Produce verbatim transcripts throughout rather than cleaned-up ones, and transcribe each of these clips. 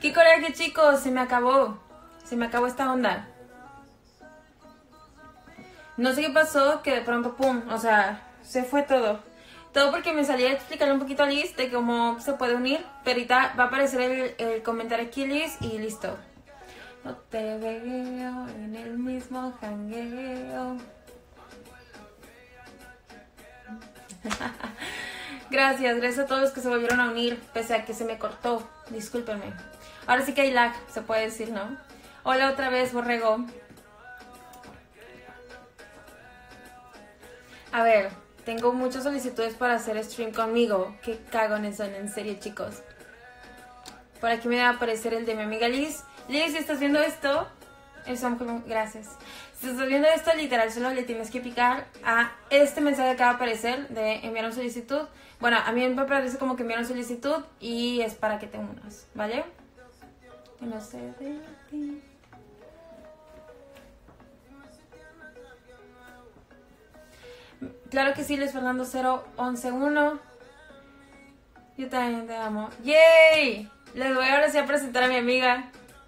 ¡Qué coraje, chicos! Se me acabó. Se me acabó esta onda. No sé qué pasó, que de pronto, pum, o sea, se fue todo. Todo porque me salía a explicarle un poquito a Liz de cómo se puede unir. Pero ahorita va a aparecer el, el comentario aquí, Liz, y listo. No te veo en el mismo jangueo. Gracias, gracias a todos los que se volvieron a unir, pese a que se me cortó. Discúlpenme. Ahora sí que hay lag, se puede decir, ¿no? Hola otra vez, Borrego. A ver, tengo muchas solicitudes para hacer stream conmigo. Qué cagones son, en serio, chicos. Por aquí me va a aparecer el de mi amiga Liz. Liz, si estás viendo esto, eso, gracias. Si estás viendo esto, literal, solo le tienes que picar a este mensaje que va a aparecer de enviar una solicitud. Bueno, a mí me aparece como que enviar una solicitud y es para que te unas, ¿vale? Que no sé de ti. Claro que sí, Luis Fernando cero once uno. Yo también te amo. ¡Yay! Les voy ahora sí a presentar a mi amiga.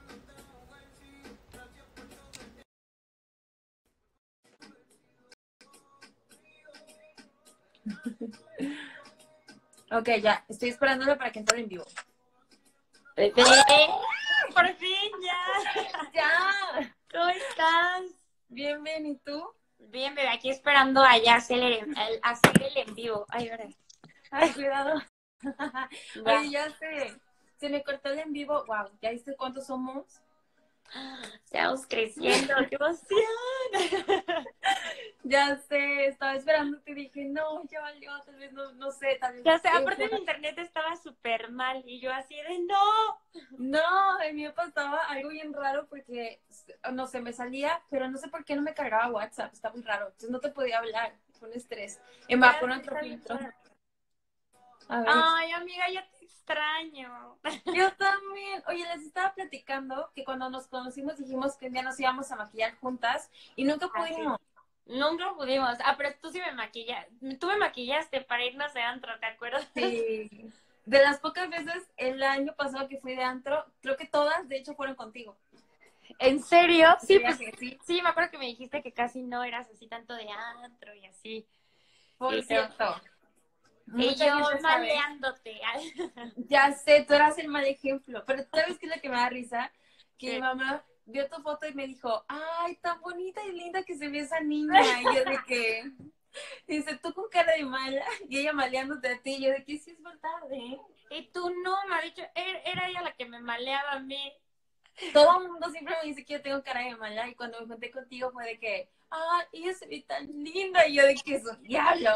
Ok, ya. Estoy esperándolo para que entre en vivo. Pepe, por fin ya. ¡Ya! ¿Cómo estás? Bien, bien. ¿Y tú? Bien, bebé, aquí esperando allá hacer el, el- hacer el en vivo. Ay, verdad. Ay, cuidado. Oye, ya sé. Se me cortó el en vivo. Wow, ¿ya viste cuántos somos? Estamos creciendo, qué emoción. Ya sé, estaba esperando y dije, no, ya valió, tal vez no, no sé, tal vez. Ya sé, eh, aparte mi internet estaba súper mal y yo así de no. No, a mí me pasaba algo bien raro porque, no sé, me salía, pero no sé por qué no me cargaba WhatsApp, está muy raro, entonces no te podía hablar, fue un estrés. En va, Ya pon sé, otro está bien filtro. raro. A ver. Ay, amiga, ya te extraño. Yo también. Oye, les estaba platicando que cuando nos conocimos dijimos que un día nos íbamos a maquillar juntas y nunca Ah, sí. pudimos. Nunca pudimos. Ah, pero tú sí me maquillas. Tú me maquillaste para irnos de antro, ¿te acuerdas? Sí. De las pocas veces el año pasado que fui de antro, creo que todas, de hecho, fueron contigo. ¿En serio? Ese Sí, pues viaje, sí. sí, me acuerdo que me dijiste que casi no eras así tanto de antro y así. Por Y yo, cierto, y mucha yo gente sabe. maleándote. Ya sé, tú eras el mal ejemplo, pero ¿sabes qué es lo que me da risa? Que mi ¿Qué? mamá vio tu foto y me dijo, ay, tan bonita y linda que se ve esa niña. Y yo de que, dice, tú con cara de mala, y ella maleándote a ti, y yo de que sí es verdad, ¿eh? Y tú no, me ha dicho, era, era ella la que me maleaba a mí. Todo el mundo siempre me dice que yo tengo cara de mala, y cuando me conté contigo fue de que, ah, ella se ve tan linda, y yo de que es un diablo.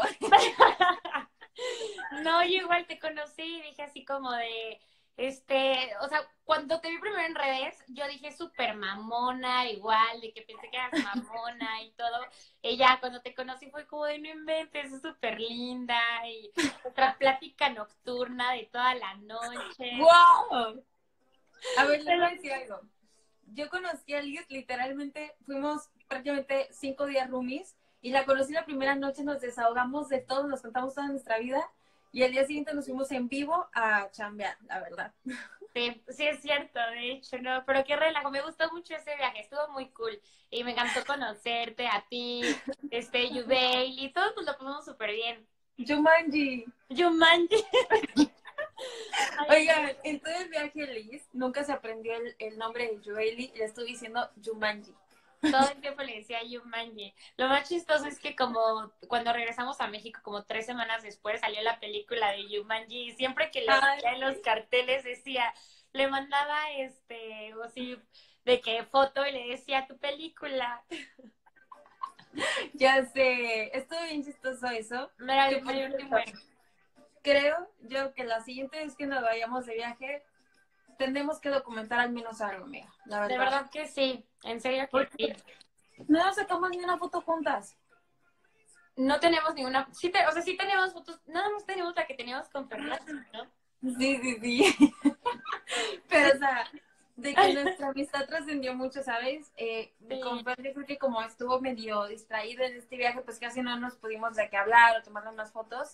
No, yo igual te conocí y dije así como de, este, o sea, cuando te vi primero en redes, yo dije súper mamona, igual, de que pensé que eras mamona y todo. Y ya cuando te conocí fue como de no inventes, es súper linda y otra plática nocturna de toda la noche. ¡Wow! A ver, les Pero voy a decir algo. Yo conocí a Liz, literalmente fuimos prácticamente cinco días roomies y la conocí la primera noche, nos desahogamos de todo, nos contamos toda nuestra vida y el día siguiente nos fuimos en vivo a chambear, la verdad. sí, sí es cierto, de hecho, no, pero qué relajo, me gustó mucho ese viaje, estuvo muy cool y me encantó conocerte, a ti, este, Yubeil y todos nos lo pasamos súper bien. Jumanji. Yumanji. Ay, Oigan, en todo el viaje Liz nunca se aprendió el, el nombre de Joely y le estuve diciendo Jumanji. todo el tiempo le decía Yumanji. Lo más chistoso es que como cuando regresamos a México, como tres semanas después, salió la película de Yumanji y siempre que lo Ay, veía en los carteles decía, le mandaba este, o sí, de que foto y le decía tu película. ya sé, estuvo bien chistoso eso. Me la Que me por divertí cierto, mucho. creo yo que la siguiente vez que nos vayamos de viaje tendremos que documentar al menos algo, amiga, la De verdad. verdad que sí, en serio que Porque sí. no nos sacamos ni una foto juntas. No tenemos ninguna, sí te- o sea, sí tenemos fotos, nada más tenemos la que teníamos con Fernanda, ¿no? Sí, sí, sí. Pero, o sea, de que nuestra amistad trascendió mucho, ¿sabes? Eh, con Sí. Fer, yo creo que como estuvo medio distraído en este viaje, pues casi no nos pudimos de qué hablar o tomar unas fotos.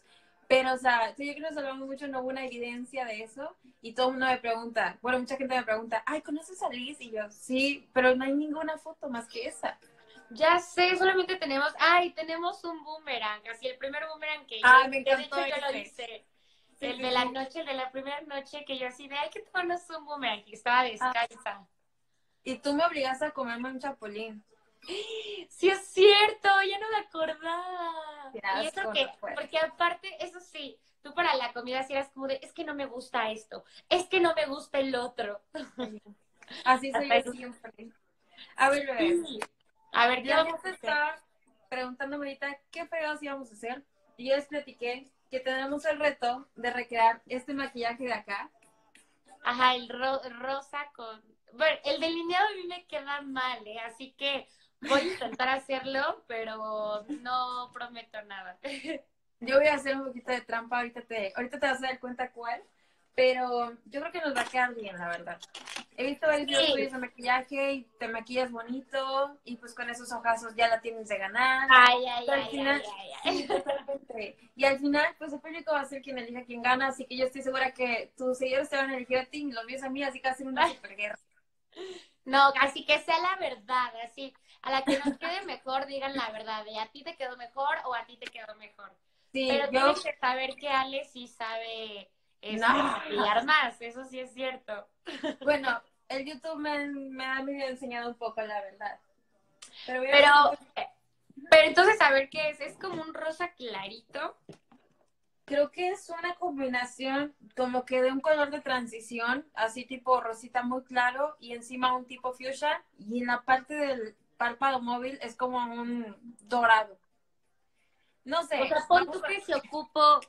Pero, o sea, sí, yo creo que nos hablamos mucho, no hubo una evidencia de eso. Y todo el mundo me pregunta, bueno, mucha gente me pregunta, ay, ¿conoces a Liz? Y yo, sí, pero no hay ninguna foto más que esa. Ya sé, solamente tenemos, ay, tenemos un boomerang, así el primer boomerang que yo, Ah, me que de encantó hecho yo lo ese. hice, Sí, el sí, de la sí. noche, el de la primera noche que yo así de, ay, que tomarnos un boomerang, que estaba Ah, descalza. y tú me obligaste a comerme un chapulín. Sí es cierto, ya no me acordaba. Qué Y eso asco, que, no puedo. porque aparte, eso sí, tú para la comida sí eras como de, es que no me gusta esto, es que no me gusta el otro. Así soy Hasta yo eso. siempre. A ver, bebé, Sí. A ver, ¿qué la vamos a gente hacer? está preguntándome ahorita qué fregados íbamos a hacer. Y yo les platiqué que tenemos el reto de recrear este maquillaje de acá. Ajá, el ro- rosa con... Bueno, el delineado a mí me queda mal, ¿eh? Así que voy a intentar hacerlo, pero no prometo nada. Yo voy a hacer un poquito de trampa, ahorita te, ahorita te vas a dar cuenta cuál, pero yo creo que nos va a quedar bien, la verdad. He visto varios videos Sí. tuyos de maquillaje y te maquillas bonito y pues con esos ojazos ya la tienes de ganar. Ay, ay, Y al ay, final, ay, ay, sí, ay. totalmente. Y al final, pues el público va a ser quien elija quién gana, así que yo estoy segura que tus seguidores te van a elegir a ti y los míos a mí, así que va a ser una super guerra. No, así que sea la verdad, así. A la que nos quede mejor, digan la verdad, de a ti te quedó mejor o a ti te quedó mejor. Sí, Pero yo, tienen que saber que Ale sí sabe no. este, maquillar más, eso sí es cierto. Bueno, el YouTube me, me ha medio enseñado un poco, la verdad. Pero voy a Pero, ver si eh, pero entonces, a ver qué es. Es como un rosa clarito. creo que es una combinación como que de un color de transición, así tipo rosita muy claro y encima un tipo fuchsia y en la parte del párpado móvil es como un dorado. No O sé, sea, pon vamos tú a... que se ocupó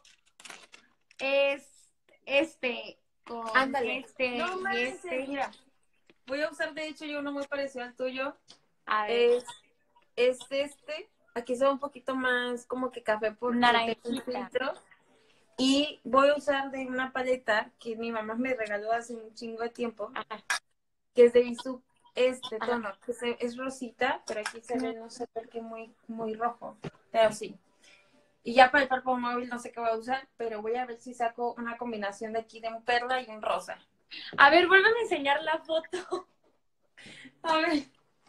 es este con Ándale. este No y manches, este. mira, voy a usar de hecho yo uno muy parecido al tuyo. A ver, Es, es este, aquí se ve un poquito más como que café porque tengo un naranjita. filtro. Y voy a usar de una paleta que mi mamá me regaló hace un chingo de tiempo, Ajá, que es de Bisú, este ajá. tono, que se- es rosita, pero aquí se ve, no sé por qué, muy, muy rojo, pero sí. Y ya para el párpado móvil no sé qué voy a usar, pero voy a ver si saco una combinación de aquí de un perla y un rosa. A ver, vuélveme a enseñar la foto. A ver.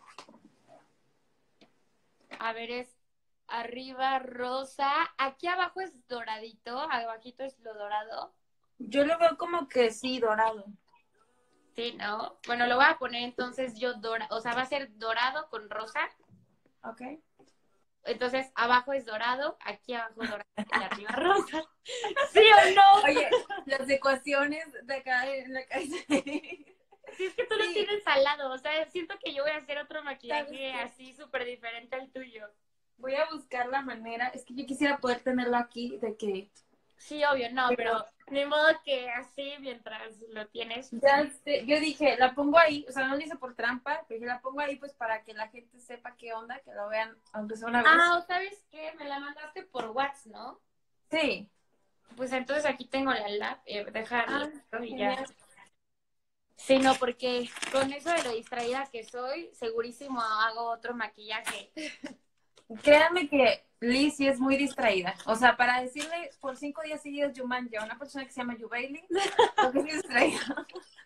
A ver, es arriba rosa. Aquí abajo es doradito. Abajito es lo dorado. Yo lo veo como que sí, dorado. Sí, ¿no? Bueno, lo voy a poner entonces yo dorado. O sea, va a ser dorado con rosa. ¿Ok? Entonces, abajo es dorado, aquí abajo dorado y arriba rosa. ¿Sí o no? Oye, las ecuaciones de acá en la casa. Si es que tú lo Sí, tienes al lado, o sea, siento que yo voy a hacer otro ¿sabes maquillaje qué? así súper diferente al tuyo. Voy a buscar la manera, es que yo quisiera poder tenerlo aquí, de que, Sí, obvio, no, pero pero ni modo que así mientras lo tienes. ya, este, yo dije, la pongo ahí, o sea, no lo hice por trampa, pero dije, la pongo ahí pues para que la gente sepa qué onda, que lo vean, aunque sea una vez. Ah, ¿o sabes qué? Me la mandaste por WhatsApp, ¿no? Sí. Pues entonces aquí tengo la lab, eh, dejarla Ah, y ya. genial. Sí, no, porque con eso de lo distraída que soy, segurísimo hago otro maquillaje. Créanme que Liz sí es muy distraída. O sea, para decirle por cinco días seguidos Jumanji a una persona que se llama Yubaili, lo que es distraída.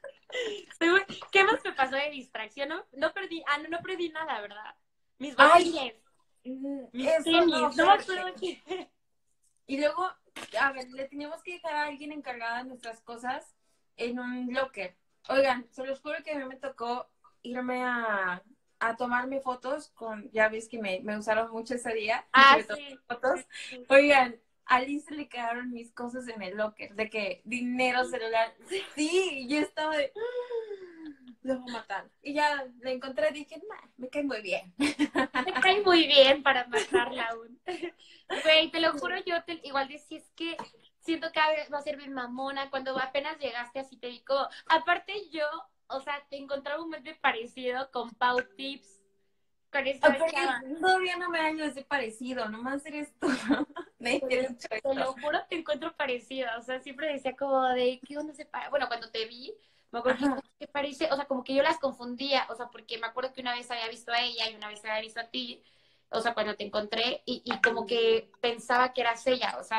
¿Qué más me pasó de distracción? No, no perdí, ah, no, no perdí nada, ¿verdad? Mis Ay, botines, mm, mis eso no, tenis, no me espérate. acuerdo qué. Y luego, a ver, le teníamos que dejar a alguien encargada de nuestras cosas en un locker. Oigan, se los juro que a mí me tocó irme a, a tomarme fotos con, ya ves que me, me usaron mucho ese día, Ah, me tomé sí. fotos. Sí, sí. Oigan, a Liz se le quedaron mis cosas en el locker, de que dinero, celular. Sí, yo estaba de, lo voy a matar. Y ya la encontré y dije, nah, me cae muy bien. Me cae muy bien para matarla aún. Güey, te lo juro, yo te, igual decía, es que siento que va a ser bien mamona. Cuando apenas llegaste así te digo, aparte yo, o sea, te encontraba un meme parecido con Pau Tips, con esta Porque chava. todavía no me hallo ese parecido, nomás eres tú. Me Te he lo, dicho te esto. lo juro, te encuentro parecida. O sea, siempre decía como de, ¿qué onda se para? Bueno, cuando te vi, me acuerdo que Ajá. dije, ¿qué parece? O sea, como que yo las confundía. O sea, porque me acuerdo que una vez había visto a ella y una vez había visto a ti. O sea, cuando te encontré y, y como que pensaba que eras ella. O sea,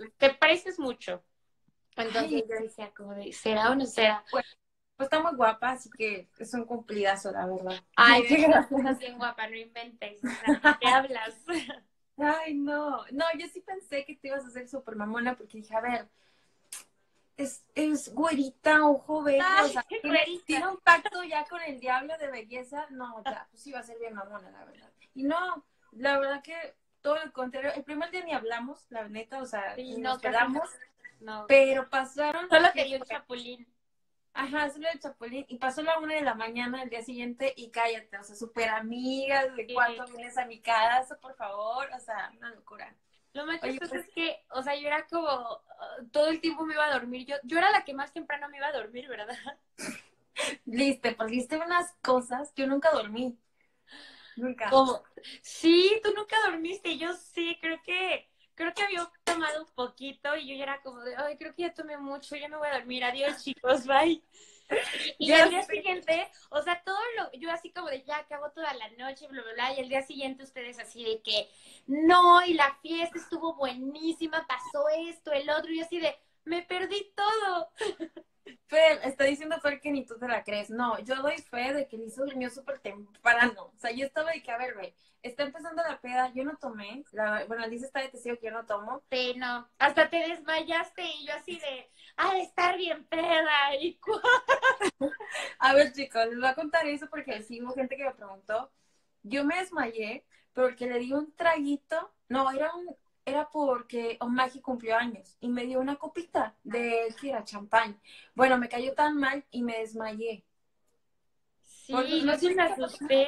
te pareces mucho. Entonces Ay, yo decía como de, ¿será o no será? pues, pues está muy guapa, así que es un cumplidazo, la verdad. Ay, Qué bebé, estás gracias. bien guapa, no inventes, o sea, ¿de qué hablas? Ay, no, no, yo sí pensé que te ibas a hacer súper mamona porque dije, a ver, es, es güerita, ojo verde, o Ay, sea, qué tiene, güerita. tiene un pacto ya con el diablo de belleza, no, ya, pues iba a ser bien mamona, la verdad. Y no, la verdad que todo lo contrario, el primer día ni hablamos, la neta, o sea, Sí, ni nos no, casi no. pelamos, No. pero pasaron, Solo te ¿qué dio un fue? chapulín. Ajá, solo el chapulín, y pasó la una de la mañana el día siguiente y cállate, o sea, súper amigas, de Sí. cuánto vienes a mi casa, por favor, o sea, una locura. Lo más Oye, chistoso pues, es que, o sea, yo era como, uh, todo el tiempo me iba a dormir. Yo, yo era la que más temprano me iba a dormir, ¿verdad? Liz, te pusiste unas cosas, yo nunca dormí, nunca. Como, sí, tú nunca dormiste. Yo sí, creo que, creo que había tomado un poquito y yo ya era como de, ay, creo que ya tomé mucho, ya me voy a dormir. Adiós, chicos, bye. Y, y Ya el día sé. siguiente, o sea, todo lo, yo así como de ya acabó toda la noche, bla, bla, bla, y el día siguiente ustedes así de que no, y la fiesta estuvo buenísima, pasó esto, el otro, y yo así de, me perdí todo. Fer, está diciendo Fer que ni tú te la crees. No, yo doy fe de que Liz durmió súper temprano. O sea, yo estaba de que, a ver, güey, está empezando la peda, yo no tomé. La, bueno, Liz está de testigo que yo no tomo. Sí, no, hasta te desmayaste y yo así de, ah, de estar bien peda, y cu- A ver, chicos, les voy a contar eso porque sí hubo gente que me preguntó. Yo me desmayé porque le di un traguito. No, era un, era porque Omagi cumplió años y me dio una copita de, ¿qué era? Champán. Bueno, me cayó tan mal y me desmayé. Por eso, sí, no yo sí sé me qué pasó. asusté,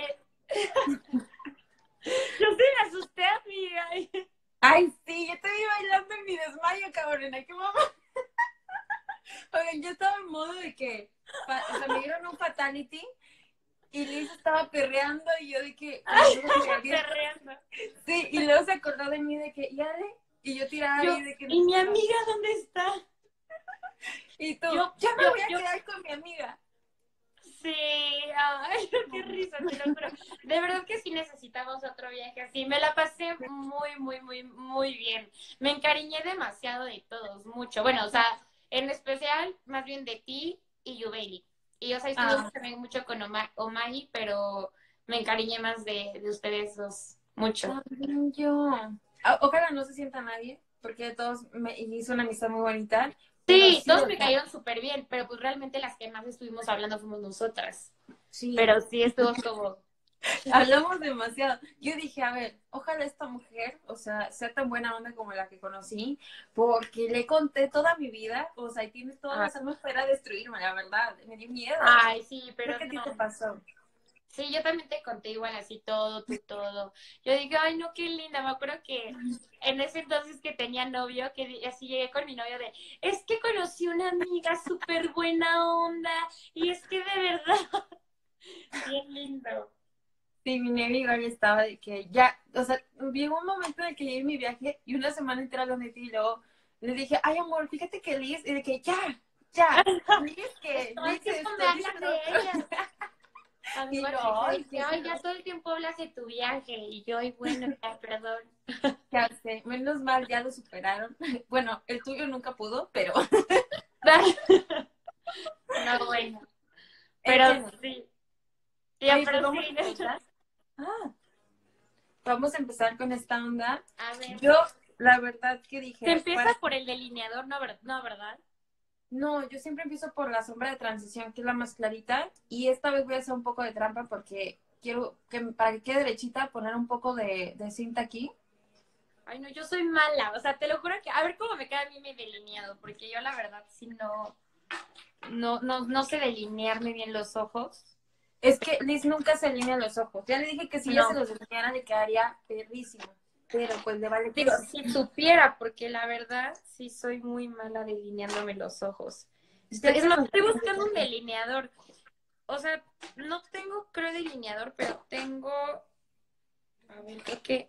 yo sí me asusté, amiga. Ay, sí, yo te vi bailando en mi desmayo, cabrona, qué mamá. Oigan, yo estaba en modo de que, fa- o sea, me dieron un fatality y Liz estaba perreando y yo de que, con los ojos abiertos. Perreando. Sí, y luego se acordó de mí de que, ¿y Ale? Y yo tiraba Yo, ahí de que, ¿y mi no. amiga dónde está? Y tú, Yo, ya me yo, voy a yo, quedar con mi amiga. sí, ay, qué risa, te lo juro. De verdad que sí necesitamos otro viaje así. Me la pasé muy, muy, muy, muy bien. Me encariñé demasiado de todos, mucho. Bueno, o sea, en especial, más bien de ti y Yubeli. Y, o sea, estuvimos Ah, también mucho con Oma Omagi, pero me encariñé más de, de ustedes dos, mucho. también yo. Ah, ojalá no se sienta nadie, porque todos me hizo una amistad muy bonita, pero Sí, sí, todos o me sea, cayeron súper bien, pero pues realmente las que más estuvimos hablando fuimos nosotras. sí. Pero sí estuvo como, Hablamos demasiado. Yo dije, a ver, ojalá esta mujer, o sea, sea tan buena onda como la que conocí, porque le conté toda mi vida, o sea, y tienes todas ah, las armas para destruirme, la verdad. Me dio miedo. ay, sí, Creo pero que a ti te no. pasó. Sí, yo también te conté igual así todo, tú todo. Yo dije, ay, no, qué linda. Me acuerdo que en ese entonces que tenía novio, que di- así llegué con mi novio de, es que conocí una amiga súper buena onda y es que de verdad, bien lindo. Sí, mi novio igual estaba de que ya, o sea, llegó un momento en el que llegué en mi viaje y una semana entera lo metí y luego le dije, ay, amor, fíjate que Liz, y de que ya, ya, Liz Es que, todo el Liz tiempo esto, me Liz hablas lo de otro. ella. A mí Y igual lo, me dice de ay, que, qué ay, ya celosa. todo el tiempo hablas de tu viaje. Y yo, ay, bueno, ya, perdón. Ya sé, menos mal, ya lo superaron. Bueno, el tuyo nunca pudo, pero No, bueno, eh, pero bueno, sí. Ya, oye, pues pero vamos a sí. empezar. Ah, vamos a empezar con esta onda. A ver, Yo, la verdad que se dije, empieza para por el delineador, no, ver- no, ¿verdad? no, yo siempre empiezo por la sombra de transición, que es la más clarita, y esta vez voy a hacer un poco de trampa porque quiero que para que quede derechita poner un poco de, de cinta aquí. Ay, no, yo soy mala, o sea, te lo juro que, a ver cómo me queda a mí mi delineado, porque yo la verdad sí no, no, no, no sé delinearme bien los ojos. Es que Liz nunca se alinea los ojos. Ya le dije que si ella se No, los delineara le quedaría perrísimo, pero pues le vale digo, queso. si supiera, porque la verdad sí soy muy mala delineándome los ojos. Estoy- Ya es se más, los estoy delineé buscando un también. delineador. O sea, no tengo, creo, delineador, pero tengo, a ver, creo que,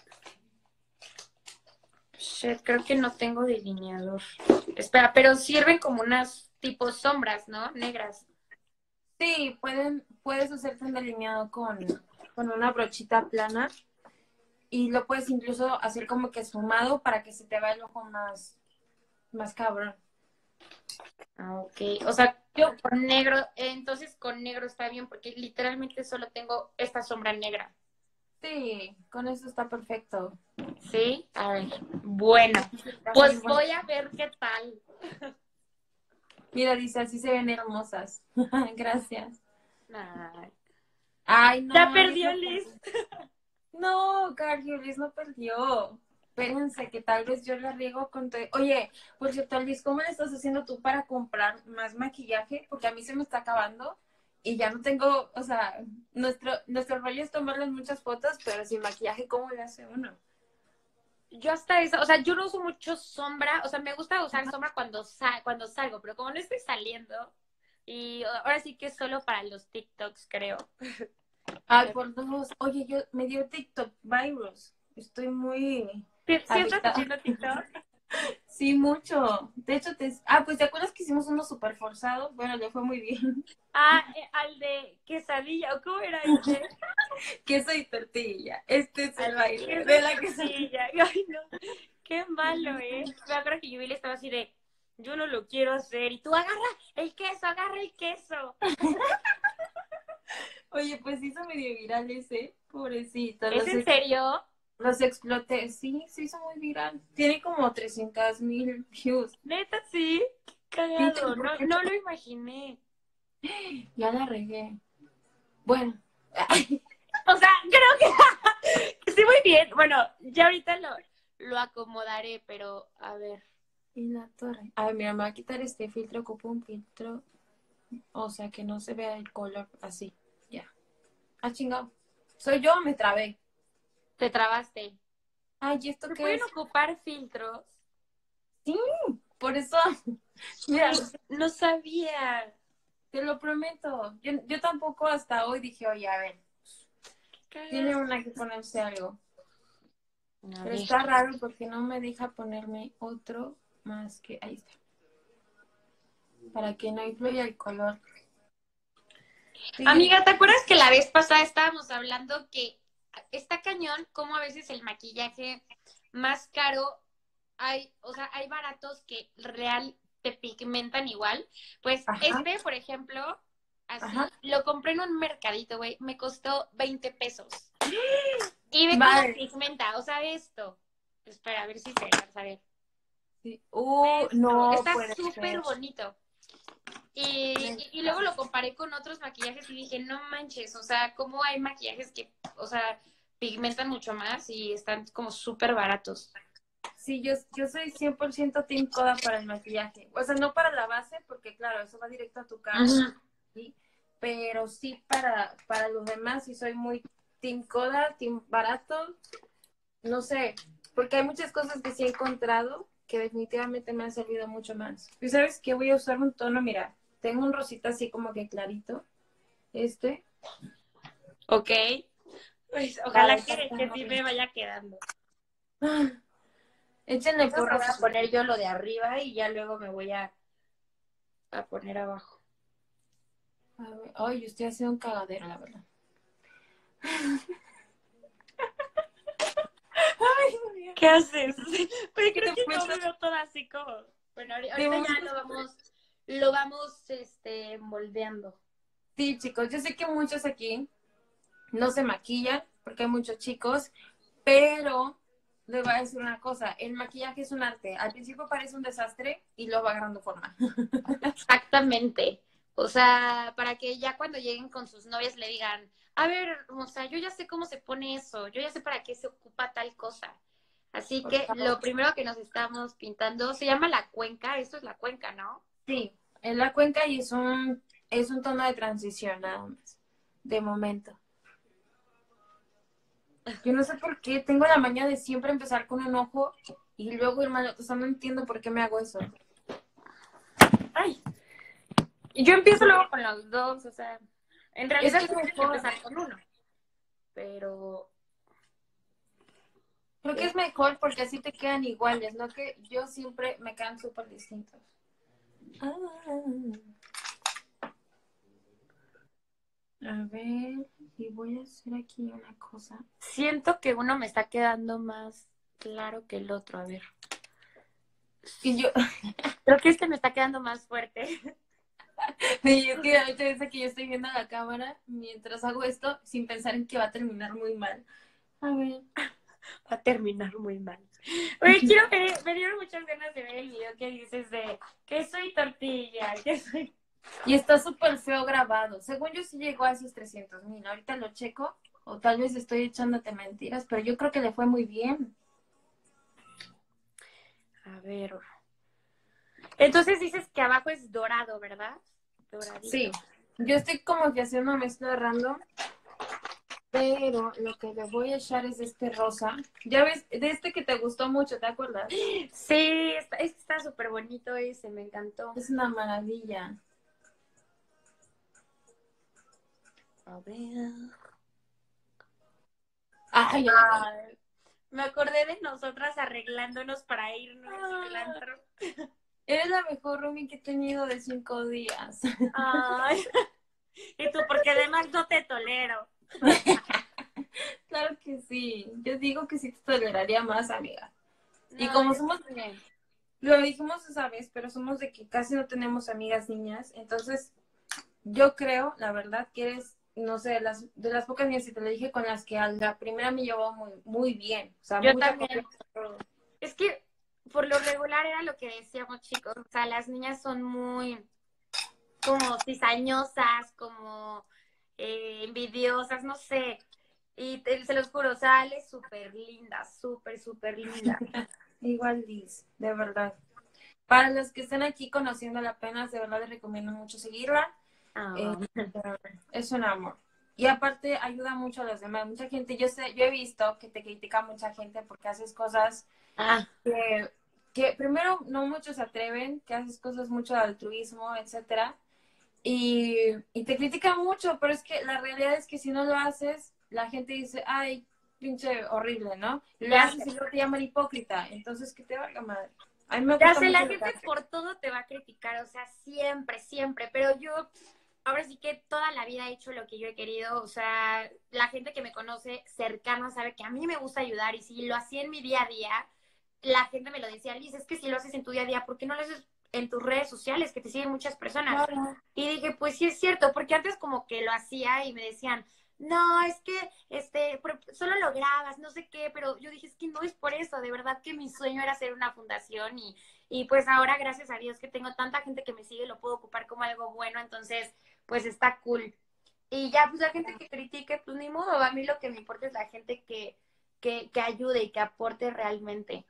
shit, creo que no tengo delineador. Espera, pero sirven como unas tipo sombras, ¿no? Negras. Sí, pueden, puedes hacerte un delineado con, con una brochita plana. y lo puedes incluso hacer como que esfumado para que se te vea el ojo más, más cabrón. Ah, ok. O sea, yo con negro, eh, entonces con negro está bien porque literalmente solo tengo esta sombra negra. Sí, con eso está perfecto. ¿Sí? A ver. Bueno, Está muy pues bueno. voy a ver qué tal. Mira, dice, así se ven hermosas. Gracias. Ay. Ay, Ya no, Liz perdió no Liz. perdió. No, Cargio, Liz no perdió. Espérense, que tal vez yo la riego con todo. Oye, por cierto, Liz, ¿cómo le estás haciendo tú para comprar más maquillaje? Porque a mí se me está acabando y ya no tengo, o sea, nuestro, nuestro rollo es tomarles muchas fotos, pero sin maquillaje, ¿cómo le hace uno? Yo hasta eso, o sea, yo no uso mucho sombra, o sea, me gusta usar sombra cuando, sa cuando salgo, pero como no estoy saliendo, y ahora sí que es solo para los TikToks, creo. Ay, por dos. Oye, yo me dio TikTok virus. Estoy muy ¿Sí, sí estás adicta. haciendo TikTok? Sí, mucho. De hecho, te... Ah, pues ¿te acuerdas que hicimos uno súper forzado? Bueno, le fue muy bien. Ah, eh, al de quesadilla, ¿o cómo era este? Queso y tortilla. Este es el Al de baile queso de y la quesadilla. tortilla. Ay, no, qué malo, ¿eh? Me acuerdo que yo estaba así de, yo no lo quiero hacer, y tú agarra el queso, agarra el queso. Oye, pues hizo medio viral ese. Pobrecito. ¿Es Los, en ex- serio? los exploté. Sí, se hizo muy viral. Tiene como trescientos mil views. Neta, sí, qué Sí, te cagado, lo no, juro. no lo imaginé. Ya la regué. Bueno. O sea, creo que sí, muy bien. Bueno, ya ahorita lo, lo acomodaré, pero a ver. Y la torre. A ver, mira, me voy a quitar este filtro. Ocupo un filtro. O sea, que no se vea el color así. Ya. Ah, chingado. Soy yo, me trabé. Te trabaste. Ay, ¿y esto ¿Se qué pueden es? ocupar filtros? Sí, por eso. Mira, No, no sabía. te lo prometo. Yo, yo tampoco hasta hoy dije, oye, a ver, tiene Cagado. una que ponerse algo. A Pero ver. está raro porque no me deja ponerme otro más que. Ahí está. Para que no influya el color. Sí, Amiga, ¿te acuerdas que la vez pasada estábamos hablando que está cañón como a veces el maquillaje más caro hay, o sea, hay baratos que real te pigmentan igual? Pues ajá, este, por ejemplo, ajá. así, lo compré en un mercadito, güey, me costó veinte pesos. Y ve cómo Vale. pigmenta, o sea, esto. Espera, a ver si se alcanza a ver. Sí. Uh, Esto, no está puede súper ser. bonito. Y, y, y luego lo comparé con otros maquillajes y dije, no manches, o sea, cómo hay maquillajes que, o sea, pigmentan mucho más y están como súper baratos. Sí, yo, yo soy cien por ciento team coda para el maquillaje. O sea, no para la base, porque claro, eso va directo a tu cara, Ujú. ¿sí? Pero sí para, para los demás, y soy muy team coda, team barato. No sé, porque hay muchas cosas que sí he encontrado que definitivamente me han servido mucho más. ¿Y sabes qué? Voy a usar un tono, mira, tengo un rosita así como que clarito, este, Ok, pues para ojalá que, que sí me vaya quedando. échenle Eso me porras. voy a poner yo lo de arriba y ya luego me voy a, a poner abajo. A ver, ay, yo estoy haciendo un cagadero, la verdad. Ay, Dios mío. ¿Qué haces? Pues ¿Qué creo te que no puesto? me veo toda así como. Bueno, ahori- De ahorita ya momento, lo vamos, lo vamos, este, moldeando. sí, chicos, yo sé que muchos aquí no se maquillan porque hay muchos chicos, pero les voy a decir una cosa, el maquillaje es un arte. Al principio parece un desastre y luego va agarrando forma. Exactamente. O sea, para que ya cuando lleguen con sus novias le digan, a ver, o sea, yo ya sé cómo se pone eso, yo ya sé para qué se ocupa tal cosa. Así Por que favor. lo primero que nos estamos pintando se llama la cuenca, esto es la cuenca, ¿no? Sí, es la cuenca y es un, es un tono de transición nada más, de momento. Yo no sé por qué tengo la maña de siempre empezar con un ojo y luego irme al otro. O sea, no entiendo por qué me hago eso. Ay, y yo empiezo luego con los dos, o sea, en Es realidad que es tú tienes que mejor. empezar con uno, pero Creo que es mejor porque así te quedan iguales, no que yo siempre me quedan súper distintos. Ah. A ver, Y voy a hacer aquí una cosa. Siento que uno me está quedando más claro que el otro, a ver. Y yo, Creo que este me está quedando más fuerte. y es que ahorita dice que yo estoy viendo la cámara mientras hago esto sin pensar en que va a terminar muy mal. A ver. Va a terminar muy mal. Oye, quiero ver, me dieron muchas ganas de ver el video que dices de que soy tortilla, que soy... Y está súper feo grabado. Según yo sí llegó a esos trescientos mil. Ahorita lo checo. O tal vez estoy echándote mentiras, pero yo creo que le fue muy bien. A ver. Entonces dices que abajo es dorado, ¿verdad? Doradito. Sí. Yo estoy como que haciendo una mezcla random. Pero lo que le voy a echar es este rosa. Ya ves, de este que te gustó mucho, ¿te acuerdas? Sí, está, este está súper bonito ese, me encantó. Es una maravilla. A ver. Ay, ya. Ay, me acordé de nosotras arreglándonos para irnos al antro. Eres la mejor roomie que he tenido de cinco días. Ay. Y tú, porque además no te tolero. Claro que sí. Yo digo que sí te toleraría más, amiga. Y No, como yo somos, también. lo dijimos esa vez, pero somos de que casi no tenemos amigas niñas. Entonces, yo creo, la verdad, que eres, no sé, las, de las pocas niñas, si te lo dije, con las que a la primera me llevó muy, muy bien. O sea, Yo mucha también. confianza. Todo. Es que por lo regular era lo que decíamos, chicos. O sea, las niñas son muy como cizañosas, como eh, envidiosas, no sé. Y te- se los juro, sale súper linda, súper, súper linda. Igual, Liz, de verdad. Para los que estén aquí conociendo la pena, de verdad les recomiendo mucho seguirla. Eh, Ah, es un amor. Y aparte ayuda mucho a los demás. Mucha gente, yo sé, yo he visto que te critica mucha gente porque haces cosas ah, que, que primero no muchos se atreven, que haces cosas mucho de altruismo, etcétera. Y, y te critican mucho, pero es que la realidad es que si no lo haces, la gente dice, ay, pinche horrible, ¿no? Y lo ya haces sé. y luego te llaman hipócrita. Entonces, que te valga madre. A mí me Ya gusta sé, la mucho gente educar. por todo te va a criticar, o sea, siempre, siempre, pero yo ahora sí que toda la vida he hecho lo que yo he querido, o sea, la gente que me conoce cercana sabe que a mí me gusta ayudar y si lo hacía en mi día a día, la gente me lo decía, Liz, es que si lo haces en tu día a día, ¿por qué no lo haces en tus redes sociales que te siguen muchas personas? Claro. Y dije, pues sí es cierto, porque antes como que lo hacía y me decían, no, es que este, solo lo grabas, no sé qué, pero yo dije, es que no es por eso, de verdad que mi sueño era hacer una fundación y, y pues ahora, gracias a Dios que tengo tanta gente que me sigue, lo puedo ocupar como algo bueno, entonces, pues está cool. Y ya, pues la gente que critique, pues ni modo, a mí lo que me importa es la gente que, que, que ayude y que aporte realmente.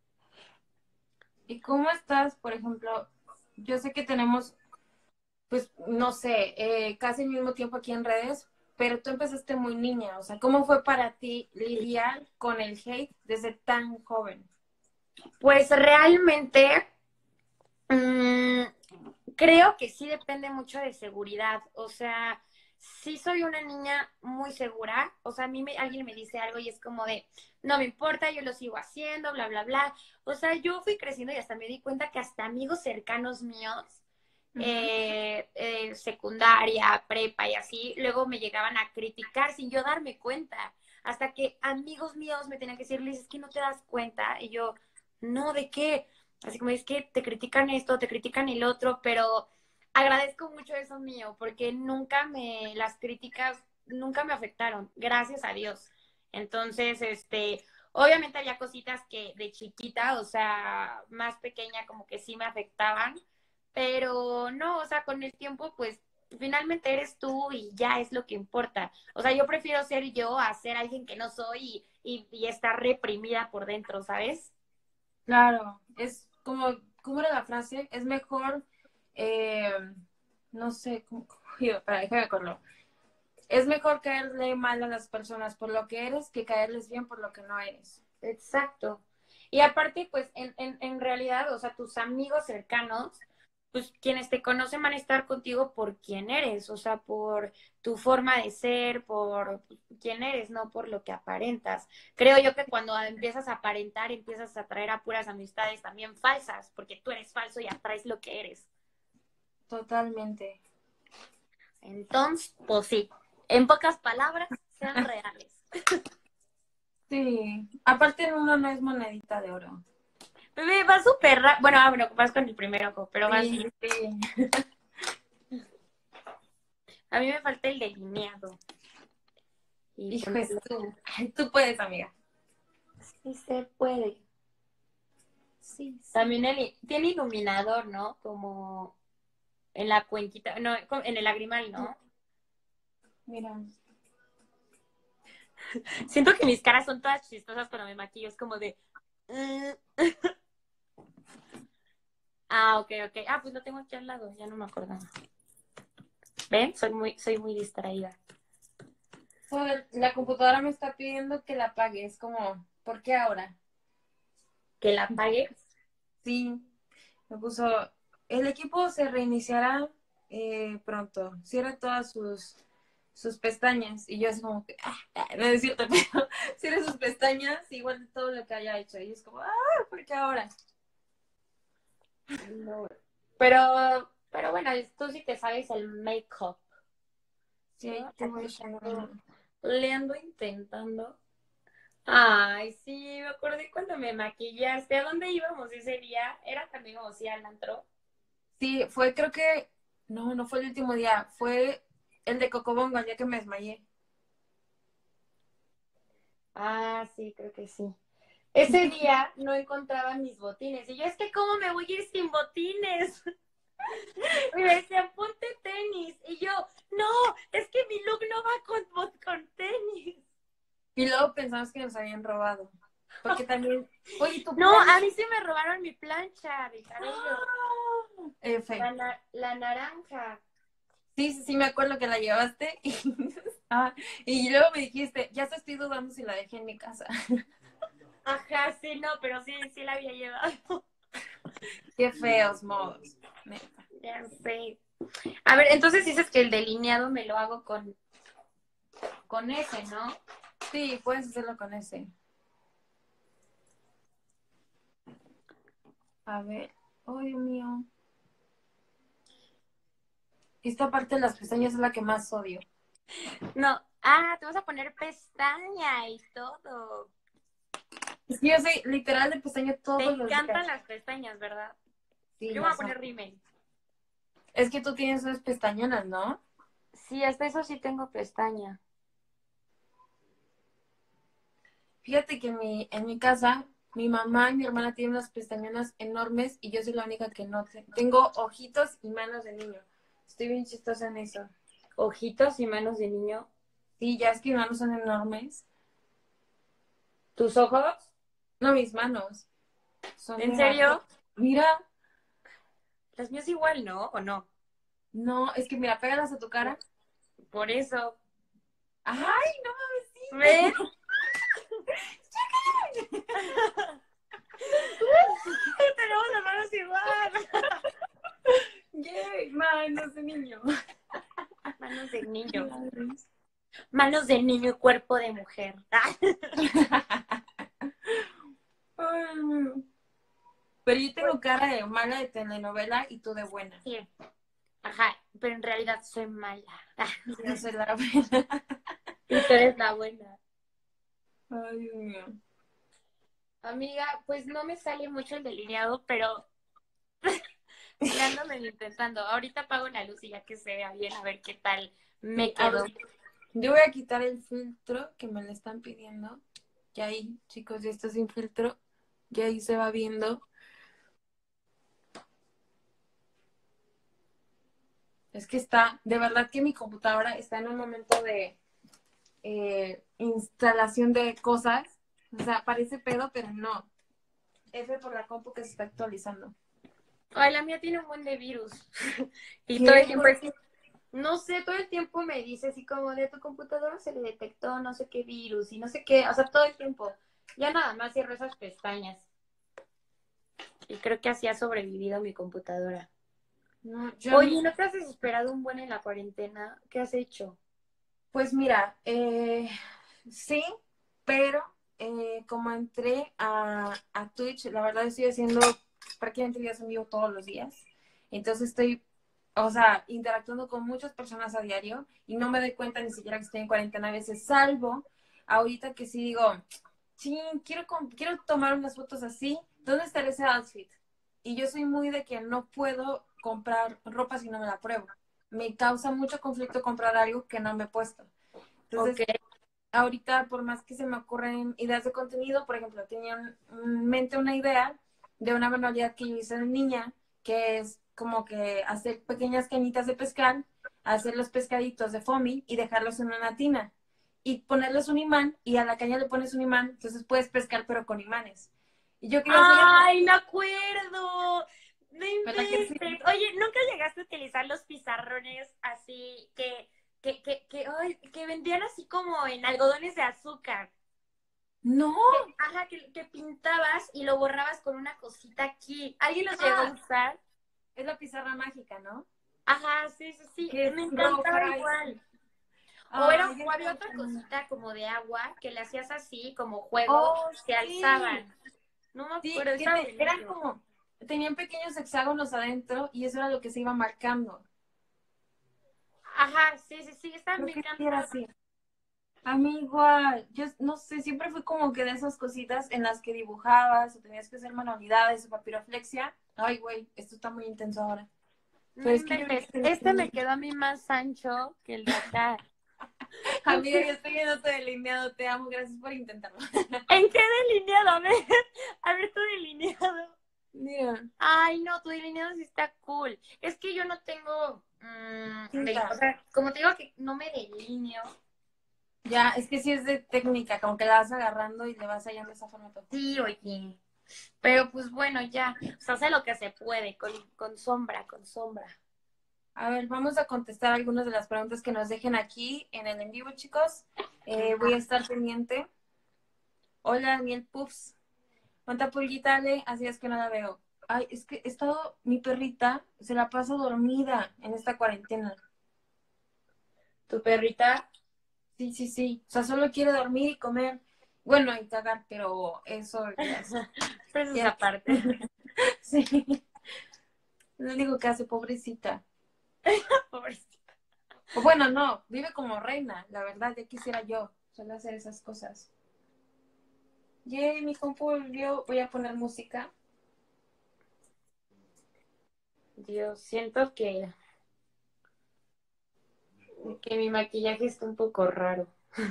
¿Y cómo estás, por ejemplo? Yo sé que tenemos, pues, no sé, eh, casi el mismo tiempo aquí en redes, pero tú empezaste muy niña. O sea, ¿cómo fue para ti lidiar con el hate desde tan joven? Pues realmente mmm, creo que sí depende mucho de seguridad, o sea, sí soy una niña muy segura, o sea, a mí me, alguien me dice algo y es como de, no me importa, yo lo sigo haciendo, bla, bla, bla, o sea, yo fui creciendo y hasta me di cuenta que hasta amigos cercanos míos, Ujú. eh, eh, secundaria, prepa y así, luego me llegaban a criticar sin yo darme cuenta, hasta que amigos míos me tenían que decir, Liz, es que no te das cuenta, y yo, no, ¿de qué? Así como es que te critican esto, te critican el otro, pero agradezco mucho eso mío, porque nunca me, las críticas nunca me afectaron, gracias a Dios. Entonces, este, obviamente había cositas que de chiquita, o sea, más pequeña, como que sí me afectaban, pero no, o sea, con el tiempo, pues finalmente eres tú y ya es lo que importa. O sea, yo prefiero ser yo a ser alguien que no soy y, y, y estar reprimida por dentro, ¿sabes? Claro, es como, ¿cómo era la frase? Es mejor, eh, no sé, ¿cómo, cómo iba? Espera, déjame acordarlo. Es mejor caerle mal a las personas por lo que eres que caerles bien por lo que no eres. Exacto. Y aparte, pues en, en, en realidad, o sea, tus amigos cercanos, pues quienes te conocen van a estar contigo por quién eres, o sea, por tu forma de ser, por quién eres, no por lo que aparentas. Creo yo que cuando empiezas a aparentar, empiezas a atraer a puras amistades también falsas, porque tú eres falso y atraes lo que eres. Totalmente. Entonces, pues sí. En pocas palabras, sean reales. Sí, aparte uno no es monedita de oro. Bebé, va súper rápido. Bueno, ah, bueno, vas con el primer ojo, pero vas Sí, bien. sí. A mí me falta el delineado. Y Hijo, es ponerlo. tú. Ay, tú puedes, amiga. Sí se puede. Sí, sí. También el, tiene iluminador, ¿no? Como en la cuenquita, no, en el lagrimal, ¿no? Mira. Siento que mis caras son todas chistosas cuando me maquillo, es como de... "Mm". Ah, ok, ok. Ah, pues lo tengo aquí al lado, ya no me acordaba. ¿Ven? Soy muy, soy muy distraída. Joder, la computadora me está pidiendo que la apague. Es como, ¿por qué ahora? Que la apague. Sí, me puso, el equipo se reiniciará eh, pronto. Cierra todas sus, sus pestañas. Y yo así como que, ah, ah, no es cierto, pero cierra sus pestañas igual de todo lo que haya hecho. Y es como, ah, ¿por qué ahora? No. Pero, pero bueno, tú sí te sabes el make-up. Sí, ahí Yo te voy aquí echando. ando, le ando intentando. Ay, sí, me acordé cuando me maquillaste. ¿A dónde íbamos ese día? Era cuando íbamos a ir al antro. Sí, fue creo que, no, no fue el último día, fue el de Cocobongo, el día que me desmayé. Ah, sí, creo que sí. Ese día no encontraba mis botines. Y yo, es que, ¿cómo me voy a ir sin botines? Y me decían, ponte tenis. Y yo, no, es que mi look no va con, con tenis. Y luego pensamos que nos habían robado. Porque también, oye, tu No, plancha. a mí sí me robaron mi plancha de cabello. F. La, na- la naranja. Sí, sí, sí, me acuerdo que la llevaste. Y, ah, y luego me dijiste, ya te estoy dudando si la dejé en mi casa. Ajá, sí, no, pero sí, sí la había llevado. Qué feos modos. Neta. Ya sé. A ver, entonces dices que el delineado me lo hago con, con ese, ¿no? Sí, puedes hacerlo con ese. A ver. Oh, Dios mío. Esta parte de las pestañas es la que más odio. No. Ah, te vas a poner pestaña y todo. Es que yo soy literal de pestaña Te todos los días. encantan las pestañas, ¿verdad? Sí, Yo me voy a las amo. poner rímel. Es que tú tienes unas pestañonas, ¿no? Sí, hasta eso sí tengo pestaña. Fíjate que en mi, en mi casa, mi mamá y mi hermana tienen unas pestañonas enormes y yo soy la única que no. te- Tengo ojitos y manos de niño. Estoy bien chistosa en eso. Ojitos y manos de niño. Sí, ya es que mis manos son enormes. ¿Tus ojos? No, mis manos. Son ¿En de gato. serio? Mira, Las mías igual, ¿no? ¿O no? no, es que mira, pégalas a tu cara. Por eso. ¡Ay, no mames, ¿Ves? sí! Tenemos las manos igual. ¡Yay! Manos de niño. Manos de niño. Manos de niño y cuerpo de mujer. Ay, pero yo tengo cara de mala de telenovela y tú de buena. Sí. Ajá, pero en realidad soy mala. Yo soy la buena. Y tú eres la buena. Ay, Dios mío. Amiga, pues no me sale mucho el delineado, pero le ando medio intentando. Ahorita apago la luz y ya que se vea bien, a ver qué tal me Sí, a quedó. ver, yo voy a quitar el filtro que me lo están pidiendo. Ya ahí, chicos, ya está sin filtro. Ya ahí se va viendo. Es que está, de verdad que mi computadora está en un momento de eh, instalación de cosas. O sea, parece pedo, pero no. F por la compu que se está actualizando. Ay, la mía tiene un buen de virus. Y todo el ¿Qué? tiempo es, no sé, todo el tiempo me dice así como de tu computadora se le detectó no sé qué virus y no sé qué, o sea, todo el tiempo. Ya nada más cierro esas pestañas. Y creo que así ha sobrevivido mi computadora. No, yo no. Oye, ¿no te has desesperado un buen en la cuarentena? ¿Qué has hecho? Pues mira, eh, sí, pero eh, como entré a, a Twitch, la verdad estoy haciendo prácticamente videos en vivo todos los días. Entonces estoy o sea, interactuando con muchas personas a diario y no me doy cuenta ni siquiera que estoy en cuarentena a veces, salvo ahorita que sí digo, sí, quiero, quiero tomar unas fotos así, ¿dónde está ese outfit? Y yo soy muy de que no puedo comprar ropa si no me la pruebo. Me causa mucho conflicto comprar algo que no me he puesto. Ok. Entonces, ahorita, por más que se me ocurren ideas de contenido, por ejemplo, tenía en mente una idea de una manualidad que yo hice de niña, que es como que hacer pequeñas cañitas de pescar, hacer los pescaditos de foamy y dejarlos en una tina. Y ponerles un imán y a la caña le pones un imán, entonces puedes pescar pero con imanes. Y yo quería hacer eso, ¡Ay, me acuerdo! No ¿verdad que sí? inventes. Oye, ¿nunca llegaste a utilizar los pizarrones así que, que, que, que, ay, que vendían así como en algodones de azúcar? No, Que, ajá, que, que pintabas y lo borrabas con una cosita aquí. ¿Alguien los llegó a ah, usar? es la pizarra mágica, ¿no? Ajá, sí, sí, sí. Que es Me encantaba roja y... igual. O, era, Ay, yo o había otra no. cosita como de agua que le hacías así, como juego, Oh, se sí. alzaban. No me Sí, acuerdo, que estaba te, eran buenísimo. como, tenían pequeños hexágonos adentro y eso era lo que se iba marcando. Ajá, sí, sí, sí, esta Creo me que sí era encantaba. así. A mí igual, yo no sé, siempre fui como que de esas cositas en las que dibujabas o tenías que hacer manualidades o papiroflexia. Ay, güey, esto está muy intenso ahora. No Pero es que yo inventes. ahorita Este estoy... me quedó a mí más ancho que el de acá. Amiga, yo estoy viéndote delineado, te amo, gracias por intentarlo. ¿En qué delineado? A ver, a ver tu delineado. Mira, Ay, no, tu delineado sí está cool. Es que yo no tengo, mm, de- o cinta. sea, como te digo que no me delineo. Ya, es que sí es de técnica, como que la vas agarrando y le vas hallando esa forma. Sí, oye. Pero pues bueno, ya, o sea, hace lo que se puede, con, con sombra, con sombra. A ver, vamos a contestar algunas de las preguntas que nos dejen aquí en el en vivo, chicos. Eh, voy a estar pendiente. Hola, Daniel Puffs. ¿Cuánta pulguita, Ale? Así es que no la veo. Ay, es que he estado, mi perrita se la pasa dormida en esta cuarentena. Tu perrita, Sí, sí, sí. O sea, solo quiere dormir y comer. Bueno, y cagar, pero eso ya es. pero eso es Ya... aparte. Sí. Lo único que hace, pobrecita. Pobrecita. O bueno, no, vive como reina, la verdad, ya quisiera yo solo hacer esas cosas. Yay, mi compu volvió. Voy a poner música. Dios, siento que, que mi maquillaje está un poco raro.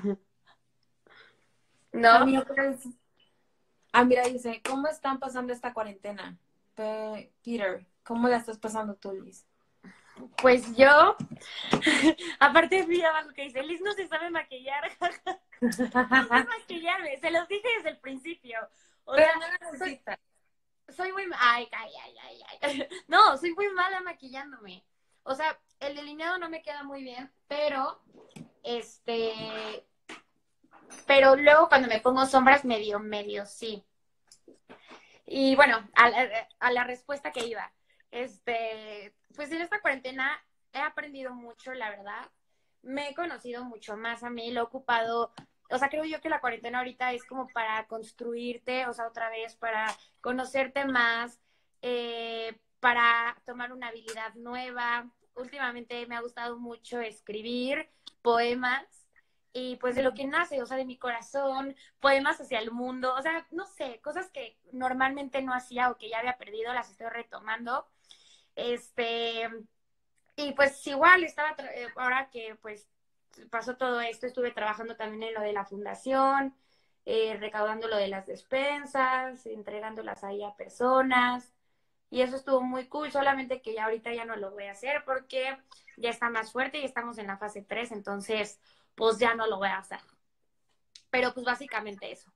¿No? Amigo, pues, ah, mira, dice, ¿cómo están pasando esta cuarentena? Pe- Peter, ¿cómo la estás pasando tú, Liz? Pues yo, aparte vi abajo que dice, Liz no se sabe maquillar. No sé maquillarme, se los dije desde el principio. O Pero sea, no lo soy, necesitas. soy muy... Ay, ay, ay, ay, ay. No, soy muy mala maquillándome. O sea, el delineado no me queda muy bien, pero, este, pero luego cuando me pongo sombras medio, medio, sí. Y bueno, a la, a la respuesta que iba. Este, pues en esta cuarentena he aprendido mucho, la verdad. Me he conocido mucho más a mí, lo he ocupado, o sea, creo yo que la cuarentena ahorita es como para construirte, o sea, otra vez, para conocerte más, eh, para tomar una habilidad nueva. Últimamente me ha gustado mucho escribir poemas y pues de lo que nace, o sea, de mi corazón, poemas hacia el mundo, o sea, no sé, cosas que normalmente no hacía o que ya había perdido, las estoy retomando. Este, y pues igual estaba, eh, ahora que pues pasó todo esto, estuve trabajando también en lo de la fundación, eh, recaudando lo de las despensas, entregándolas ahí a personas. Y eso estuvo muy cool, solamente que ya ahorita ya no lo voy a hacer porque ya está más fuerte y estamos en la fase tres, entonces pues ya no lo voy a hacer. Pero pues básicamente eso.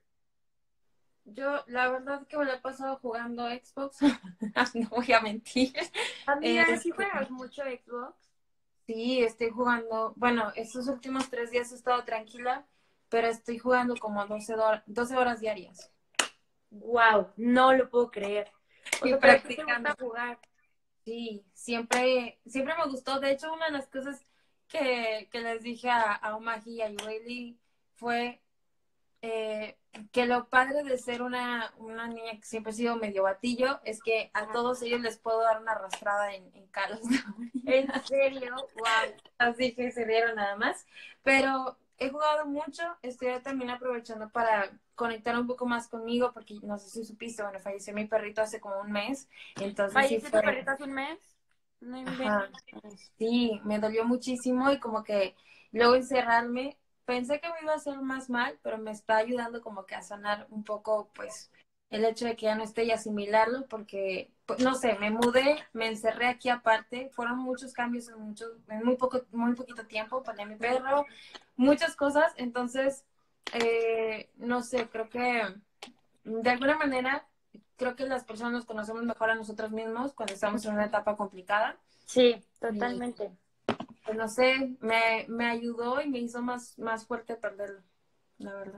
Yo, la verdad que me la he pasado jugando Xbox. No voy a mentir. Amiga, ¿sí Este, juegas mucho Xbox? sí, estoy jugando. Bueno, estos últimos tres días he estado tranquila, pero estoy jugando como doce hor- doce horas diarias. Wow, no lo puedo creer. O Y sea, pero ¿qué te gusta practicando. jugar? Sí, siempre, siempre me gustó. De hecho, una de las cosas que, que les dije a, a Omagi y a Yueli fue eh, que lo padre de ser una, una niña que siempre ha sido medio batillo es que a todos ellos les puedo dar una arrastrada en, en Carlos. ¿En serio? Wow. Así que se dieron nada más. Pero he jugado mucho, estoy también aprovechando para conectar un poco más conmigo, porque no sé si supiste, bueno, falleció mi perrito hace como un mes, entonces sí ¿Falleció tu fue... perrito hace un mes? No Ajá. inventes. Sí, me dolió muchísimo y como que luego encerrarme, pensé que me iba a hacer más mal, pero me está ayudando como que a sanar un poco, pues, el hecho de que ya no esté y asimilarlo, porque, pues, no sé, me mudé, me encerré aquí aparte, fueron muchos cambios en, mucho, en muy poco, muy poquito tiempo, perdí a mi perro, muchas cosas, entonces, eh, no sé, creo que de alguna manera, creo que las personas nos conocemos mejor a nosotros mismos cuando estamos en una etapa complicada. Sí, Y totalmente. pues no sé, me, me ayudó y me hizo más, más fuerte perderlo, la verdad.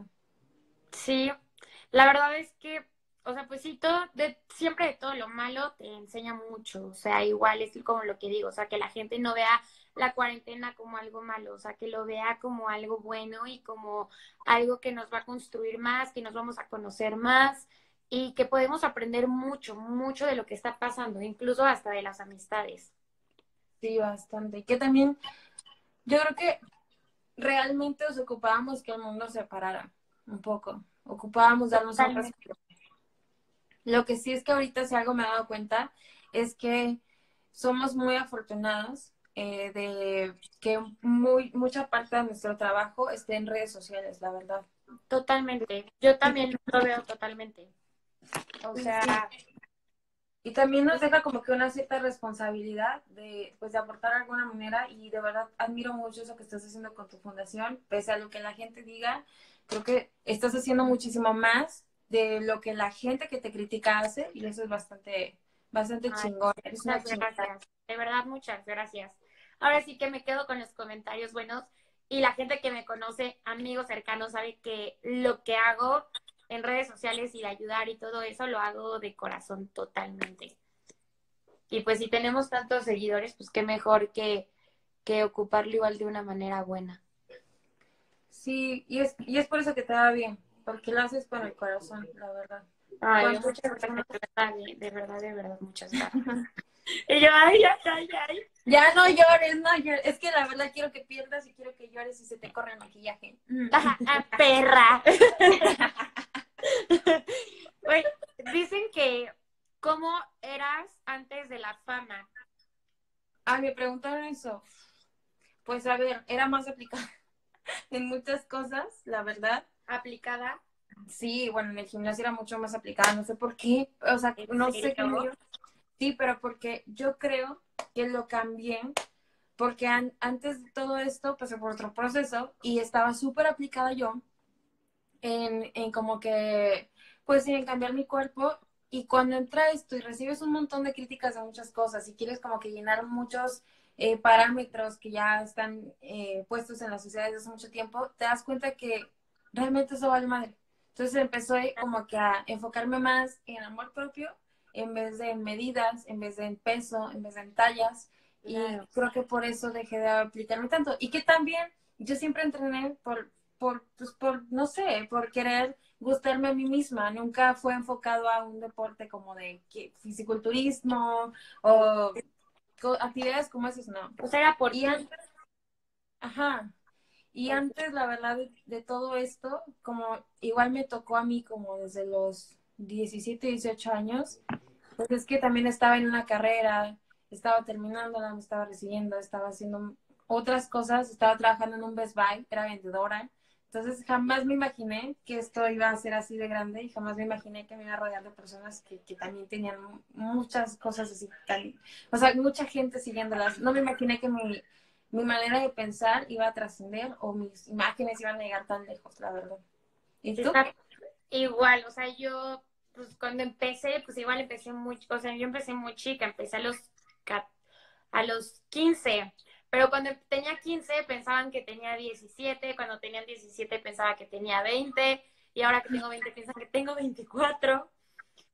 Sí, la verdad es que, o sea, pues sí, todo, de, siempre de todo lo malo te enseña mucho, o sea, igual es como lo que digo, o sea, que la gente no vea la cuarentena como algo malo, o sea, que lo vea como algo bueno y como algo que nos va a construir más, que nos vamos a conocer más y que podemos aprender mucho, mucho de lo que está pasando, incluso hasta de las amistades. Sí, bastante. Y que también, yo creo que realmente nos ocupábamos que el mundo se parara un poco. Ocupábamos darnos un Totalmente. respiro. Lo que sí es que ahorita si algo me he dado cuenta es que somos muy afortunados eh, de que muy, mucha parte de nuestro trabajo esté en redes sociales, la verdad. Totalmente. Yo también lo veo totalmente. O Sí, sí. sea, Y también nos deja como que una cierta responsabilidad de, pues, de aportar de alguna manera y de verdad admiro mucho eso que estás haciendo con tu fundación, pese a lo que la gente diga, creo que estás haciendo muchísimo más de lo que la gente que te critica hace y eso es bastante, bastante ay, chingón, eres una muchas chingada. gracias. De verdad, muchas gracias. Ahora sí que me quedo con los comentarios buenos y la gente que me conoce, amigos cercanos, sabe que lo que hago en redes sociales y de ayudar y todo eso lo hago de corazón totalmente. Y pues si tenemos tantos seguidores, pues qué mejor que, que ocuparlo igual de una manera buena. Sí, y es, y es por eso que te va bien, porque lo haces con el corazón, la verdad. Ay, Cuando muchas gracias, de verdad, de, de verdad, de verdad, muchas gracias. Y yo, ay, ay, ay, ay. ya no llores, no llores. Es que la verdad quiero que pierdas y quiero que llores y se te corre el maquillaje. Ah, ah, perra. Güey, dicen que cómo eras antes de la fama. Ah, me preguntaron eso. Pues a ver, era más aplicada en muchas cosas, la verdad. Aplicada. Sí, bueno, en el gimnasio era mucho más aplicada, no sé por qué, o sea, ¿En no sé qué me serio? dio. Sí, pero porque yo creo que lo cambié, porque an antes de todo esto pasé por otro proceso y estaba súper aplicada yo en, en como que, pues en cambiar mi cuerpo. Y cuando entra esto y recibes un montón de críticas de muchas cosas y quieres como que llenar muchos eh, parámetros que ya están eh, puestos en la sociedad desde hace mucho tiempo, te das cuenta que realmente eso vale madre. Entonces empezó como que a enfocarme más en amor propio en vez de en medidas, en vez de en peso, en vez de en tallas. Y Claro. creo que por eso dejé de aplicarme tanto. Y que también yo siempre entrené por por, pues por, no sé, por querer gustarme a mí misma. Nunca fue enfocado a un deporte como de que, fisiculturismo o co- actividades como esas, no. O sea, era por Y ti. antes, ajá, y Ok. antes, la verdad, de, de todo esto, como igual me tocó a mí como desde los diecisiete dieciocho años, pues es que también estaba en una carrera, estaba terminándola, me estaba recibiendo, estaba haciendo otras cosas, estaba trabajando en un Best Buy, era vendedora. Entonces jamás me imaginé que esto iba a ser así de grande y jamás me imaginé que me iba a rodear de personas que, que también tenían muchas cosas así, tan, o sea, mucha gente siguiéndolas. No me imaginé que mi, mi manera de pensar iba a trascender o mis imágenes iban a llegar tan lejos, la verdad. ¿Y tú? Está igual, o sea, yo, pues cuando empecé, pues igual empecé muy, o sea, yo empecé muy chica, empecé a los, ca- a los quince, pero cuando tenía quince pensaban que tenía diecisiete, cuando tenía diecisiete pensaba que tenía veinte, y ahora que tengo veinte piensan que tengo veinticuatro.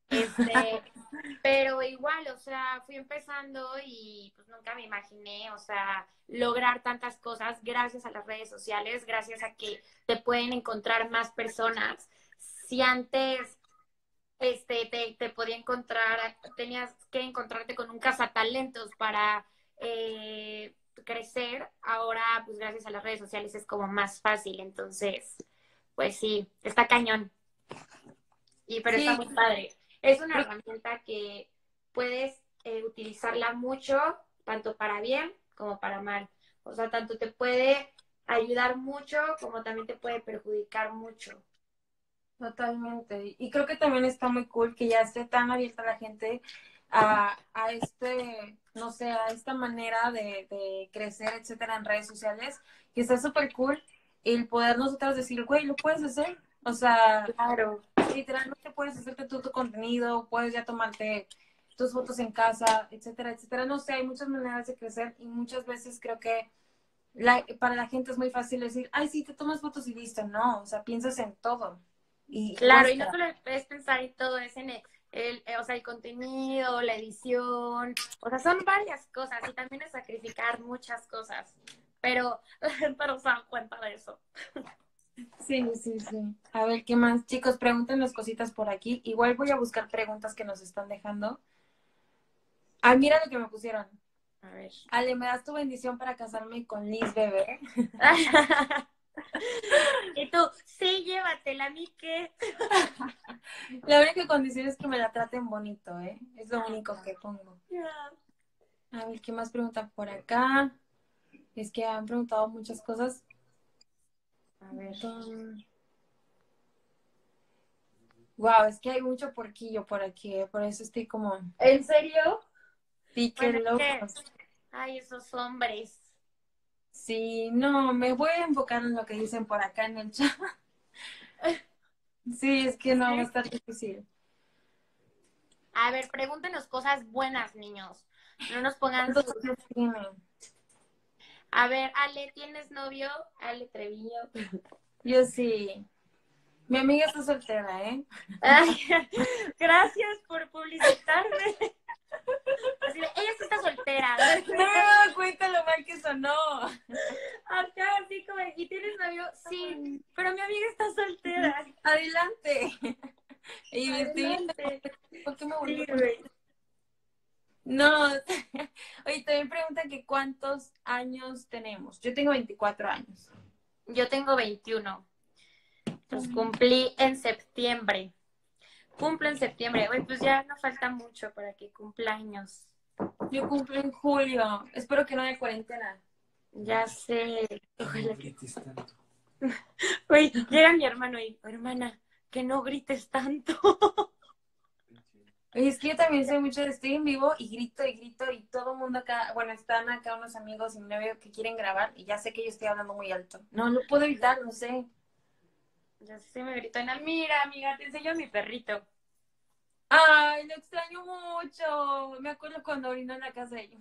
Este, pero igual, o sea, fui empezando y pues nunca me imaginé, o sea, lograr tantas cosas gracias a las redes sociales, gracias a que te pueden encontrar más personas. Si antes este, te, te podía encontrar, tenías que encontrarte con un cazatalentos para eh, crecer, ahora pues gracias a las redes sociales es como más fácil, entonces, pues sí, está cañón, y pero está Sí, muy padre. Es una creo- herramienta que puedes eh, utilizarla mucho, tanto para bien como para mal. O sea, tanto te puede ayudar mucho como también te puede perjudicar mucho. totalmente. Y creo que también está muy cool que ya esté tan abierta la gente a, a este, no sé, a esta manera de, de crecer, etcétera, en redes sociales, que está súper cool el poder nosotros decir, güey, lo puedes hacer. O sea, Claro. literalmente puedes hacerte tú tu contenido, puedes ya tomarte tus fotos en casa, etcétera, etcétera. No sé, hay muchas maneras de crecer y muchas veces creo que la, para la gente es muy fácil decir, ay, sí, te tomas fotos y listo. No, o sea, piensas en todo y Claro, y no cuesta. solo es pensar en todo, es en el, el, eh, o sea, el contenido, la edición, o sea, son varias cosas y también es sacrificar muchas cosas, pero la gente no se da cuenta de eso. Sí, sí, sí. A ver, ¿qué más? Chicos, pregúntenos cositas por aquí. Igual voy a buscar preguntas que nos están dejando. Ay, mira lo que me pusieron. A ver. Ale, ¿me das tu bendición para casarme con Liz, bebé? Y tú, sí, llévatela, ¿a mí qué? La única condición es que me la traten bonito, ¿eh? Es lo único que pongo. A ver, ¿qué más preguntan por acá? Es que han preguntado muchas cosas. A ver. Wow, es que hay mucho porquillo por aquí, ¿eh? Por eso estoy como, ¿En serio? sí, qué Bueno, es que, locos. ay, esos hombres. Sí, no, me voy a enfocar en lo que dicen por acá en el chat. Sí, es que no va a Sí. estar difícil. A ver, pregúntenos cosas buenas, niños. No nos pongan ¿Cuántos sus. años tiene? A ver, Ale, ¿tienes novio? Ale Treviño. Yo sí. Mi amiga está soltera, ¿eh? Ay, gracias por publicitarme. Así de, ella sí está soltera. No me he dado cuenta lo mal que sonó. Acá, así como, ¿y tienes novio? Sí, pero mi amiga está soltera. Adelante. Y me estoy viendo, Adelante. ¿por qué me volvió Sí, a poner? güey. No. Oye, también preguntan que cuántos años tenemos. Yo tengo veinticuatro años. Yo tengo veintiuno. Los cumplí en septiembre. Cumplo en septiembre. Güey, pues ya no falta mucho para que cumpla años. Yo cumplo en julio. Espero que no haya cuarentena. Ya sé. Ojalá que... Güey, llega mi hermano y, hermana, que no grites tanto. Oye, es que yo también soy mucho de estoy en vivo y grito y grito y todo el mundo acá, bueno, están acá unos amigos y mi novio que quieren grabar y ya sé que yo estoy hablando muy alto. No, no puedo evitar, no sé. Ya sé, me gritó Ana, mira, amiga, te enseño a mi perrito. Ay, lo extraño mucho. Me acuerdo cuando orinó en la casa de ellos.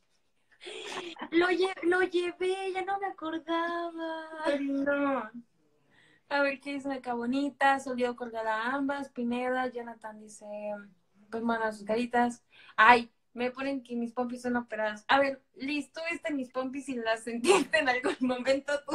Lo, lle lo llevé, ya no me acordaba. Orinó. A ver qué dice acá bonita, Solido Cordala ambas, Pineda, Jonathan dice, pues bueno, sus caritas. Ay, me ponen que mis pompis son operadas. A ver, Liz, ¿tú viste mis pompis y las sentiste en algún momento tú?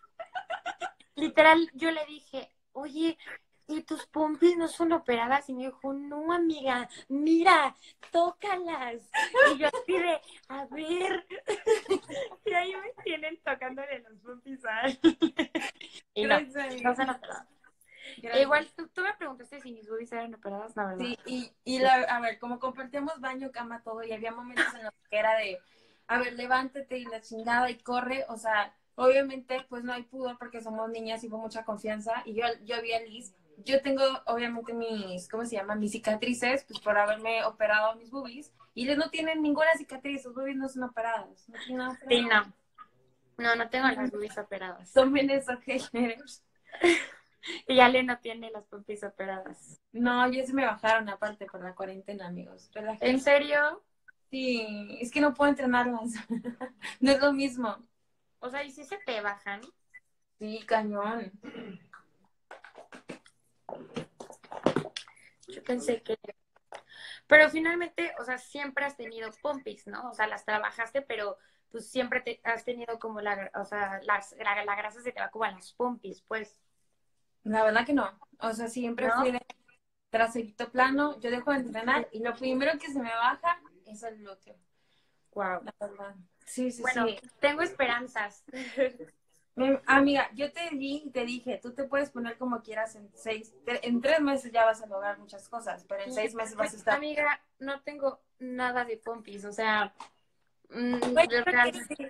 Literal, yo le dije, oye, ¿y tus pompis no son operadas? Y me dijo, no, amiga, mira, tócalas. Y yo así de, a ver. Y ahí me tienen tocándole los pompis a él. Y no, Gracias, no son amiga. operadas. E Gracias. igual, tú, tú me preguntaste si mis boobies eran operadas, la verdad. Sí, y, y la, a ver, como compartíamos baño, cama, todo, y había momentos en los que era de, a ver, levántate y la chingada y corre, o sea, obviamente, pues no hay pudor porque somos niñas y hubo mucha confianza, y yo, yo vi a Liz, yo tengo, obviamente, mis, ¿cómo se llama? Mis cicatrices, pues por haberme operado mis boobies, y Liz no tienen ninguna cicatriz, sus boobies no son operadas, no tienen nada Sí, operado. no. No, no tengo las boobies operadas. Tomen eso, haters. Y Ale no tiene las pompis operadas. No, ya se me bajaron aparte por la cuarentena, amigos, ¿En relájense. serio? Sí, es que no puedo entrenarlas. No es lo mismo. O sea, ¿y si se te bajan? Sí, cañón. Yo pensé que... Pero finalmente, o sea, siempre has tenido pompis, ¿no? O sea, las trabajaste, pero pues siempre te has tenido como la, o sea, las, la, la grasa se te va como a las pompis, pues, La verdad que no. O sea, siempre ¿no? fui de traserito plano, yo dejo de entrenar y lo primero que se me baja es el glúteo. Wow. La verdad. Sí, sí, Bueno, sí. tengo esperanzas. Me- amiga, yo te di y te dije, tú te puedes poner como quieras en seis, te- en tres meses ya vas a lograr muchas cosas, pero en Y, seis meses pues, vas a estar. amiga, no tengo nada de pompis, o sea, mm, Güey, de creo real- que sí.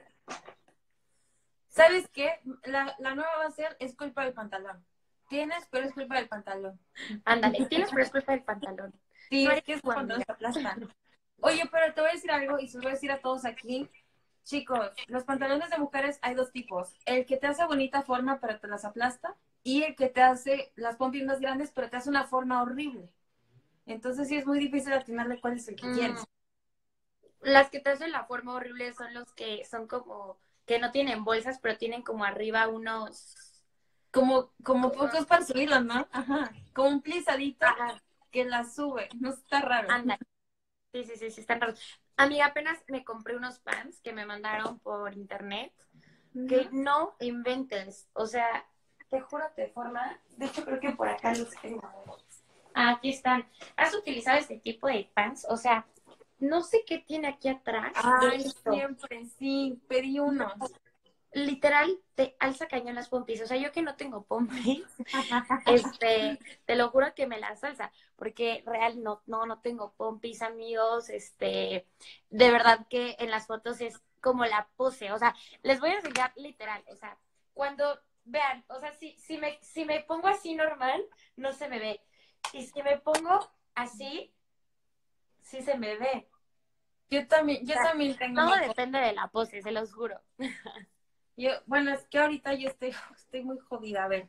¿Sabes qué? La, la nueva va a ser, es culpa del pantalón. Tienes, pero es culpa del pantalón. ándale, tienes pero es culpa del pantalón. Sí, No es eres que esos tu pantalones amiga. te aplastan. Oye, pero te voy a decir algo y se lo voy a decir a todos aquí. Chicos, los pantalones de mujeres hay dos tipos. El que te hace bonita forma pero te las aplasta y el que te hace las pompis más grandes pero te hace una forma horrible. Entonces sí es muy difícil atinarle cuál es el que Mm, quieres. las que te hacen la forma horrible son los que son como, que no tienen bolsas, pero tienen como arriba unos... Como, como como- pocos para subirlo, ¿no? Ajá. Como un plisadito Ajá, que la sube. No está raro. ándale. Sí, sí, sí, sí, están raros. Amiga, apenas me compré unos pants que me mandaron por internet, que Ujú. no inventes. O sea, te juro te forma. De hecho, creo que por acá los tengo. Ah, aquí están. ¿Has utilizado este tipo de pants? O sea, no sé qué tiene aquí atrás de Ay, esto. siempre, sí. Pedí unos. Literal, te alza cañón las pompis. O sea, yo que no tengo pompis, este, te lo juro que me las alza, porque real no, no, no tengo pompis, amigos. Este, de verdad que en las fotos es como la pose. O sea, les voy a enseñar literal. O sea, cuando vean, o sea, si, si me, si me pongo así normal, no se me ve. Y si me pongo así, sí se me ve. Yo también, O yo sea, también tengo todo mi po- depende de la pose, se los juro. yo, bueno, es que ahorita yo estoy, estoy muy jodida. A ver.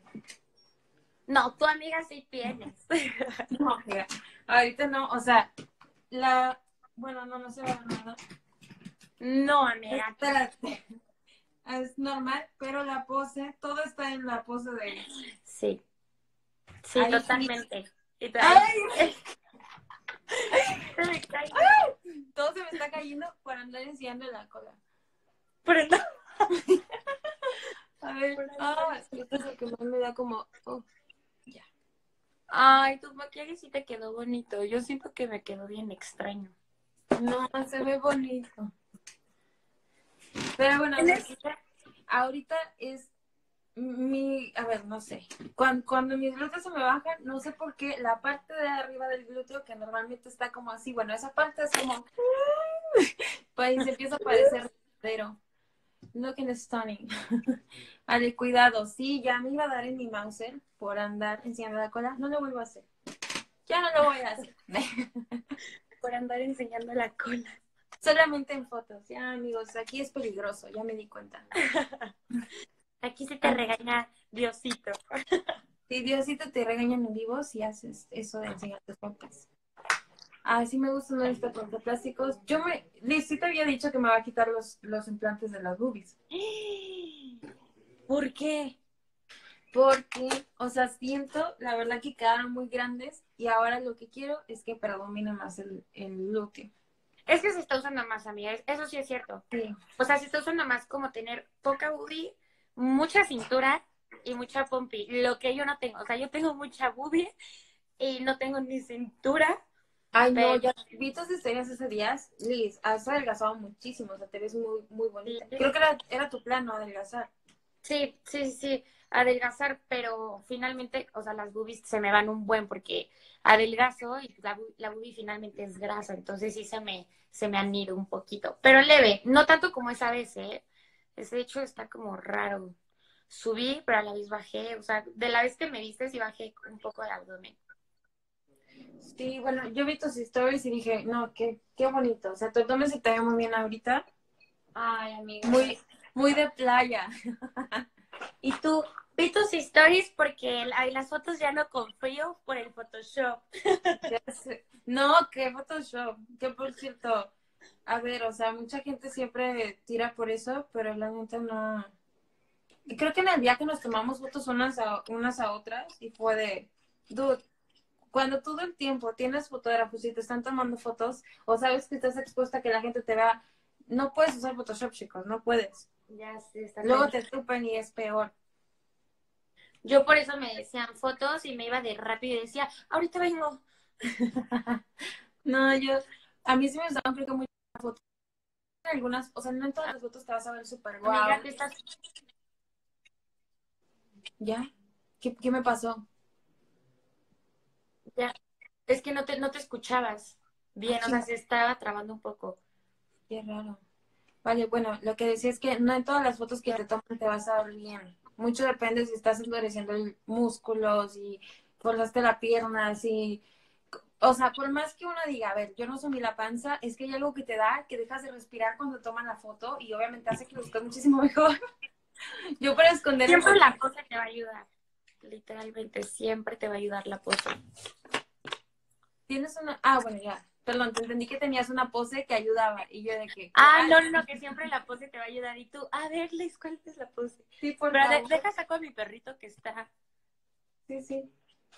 No, tu amiga sí tienes. No, mira, ahorita no, o sea, la, bueno, no, no se va a ver nada. No, amiga. Espérate, es normal, pero la pose, todo está en la pose de Sí, sí, ahí sí. totalmente. Y tú ahí, ¡Ay! se me cae. Todo se me está cayendo por andar enseñando la cola. Pero no. A ver, Por andar ah, esto es enseñando. lo que más me da como, oh, ya. Ay, tu maquillaje sí te quedó bonito. Yo siento que me quedó bien extraño. No, se ve bonito. Pero bueno, o sea, ¿Tienes? sí, ahorita es mi, a ver, no sé. Cuando, cuando mis glúteos se me bajan, no sé por qué, la parte de arriba del glúteo, que normalmente está como así, bueno, esa parte es como, pues se empieza a parecer verdadero. Looking stunning. Vale, cuidado. Sí, ya me iba a dar en mi Mauser por andar enseñando la cola. No lo vuelvo a hacer. Ya no lo voy a hacer. Por andar enseñando la cola. Solamente en fotos. Ya, amigos, aquí es peligroso. Ya me di cuenta. Aquí se te Ah, regaña Diosito. si Diosito te regaña en vivo si haces eso de enseñar tus fotos. Ay, sí me gustan los plásticos. Yo me, Liz, sí te había dicho que me va a quitar los, los implantes de las boobies. ¿Por qué? Porque, o sea, siento, la verdad que quedaron muy grandes y ahora lo que quiero es que predomine más el, el glúteo. Es que se está usando más, amiga. Eso sí es cierto. Sí. O sea, se está usando más como tener poca boobie, mucha cintura y mucha pompi. Lo que yo no tengo. O sea, yo tengo mucha boobie y no tengo ni cintura. Ay, no, Pero ya vi tus historias ese día. Liz, has adelgazado muchísimo, o sea, te ves muy, muy sí, bonita. Creo que era, era tu plan, ¿no? Adelgazar. sí, sí, sí, adelgazar, pero finalmente, o sea, las boobies se me van un buen porque adelgazo y la, bu- la boobie finalmente es grasa, entonces sí se me, se me han ido un poquito. Pero leve, no tanto como esa vez, ¿eh? Ese hecho está como raro. Subí, pero a la vez bajé, o sea, de la vez que me viste sí bajé un poco de abdomen. Sí, bueno, yo vi tus stories y dije, no, qué, qué bonito. O sea, tu abdomen se te ve muy bien ahorita. Ay, amiga, ya. Muy, muy de playa. Y tú, vi tus stories porque el- ay, las fotos ya no confío por el Photoshop. Ya sé. No, qué Photoshop. Que por cierto, a ver, o sea, mucha gente siempre tira por eso, pero la neta no. Creo que en el día que nos tomamos fotos unas a, unas a otras y fue de, dude, cuando todo el tiempo tienes fotógrafos y te están tomando fotos, o sabes que estás expuesta a que la gente te vea, no puedes usar Photoshop, chicos, no puedes. Ya sí, está Luego cañón. te tupen y es peor. Yo por eso me decían fotos y me iba de rápido y decía, ahorita vengo. No, yo, a mí sí me gustaban creo que muchas fotos. Algunas, o sea, no en todas las fotos te vas a ver súper Amiga, guau. te estás... ¿Ya? ¿Qué, qué me pasó? Ya. Es que no te, no te escuchabas Ah, bien, o sea, chinga, se estaba trabando un poco. qué raro. Vale, bueno, lo que decía es que no en todas las fotos que Ya. te toman te vas a ver bien. Mucho depende si estás endureciendo el músculo, si forzaste la pierna, si... O sea, por más que uno diga, a ver, yo no sumí la panza, es que hay algo que te da, que dejas de respirar cuando toman la foto y obviamente hace que luzcas muchísimo mejor. Yo para esconderme, Siempre porque la pose te va a ayudar. Literalmente, siempre te va a ayudar la pose. tienes una... Ah, bueno, ya. Perdón, te entendí que tenías una pose que ayudaba y yo de que... Ah, ¿cuál? no, no, no, que siempre la pose te va a ayudar. Y tú, a ver, Liz, ¿cuál es la pose? Sí, por Pero de- favor. deja saco a mi perrito que está. Sí, sí.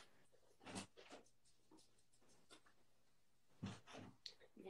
Ya.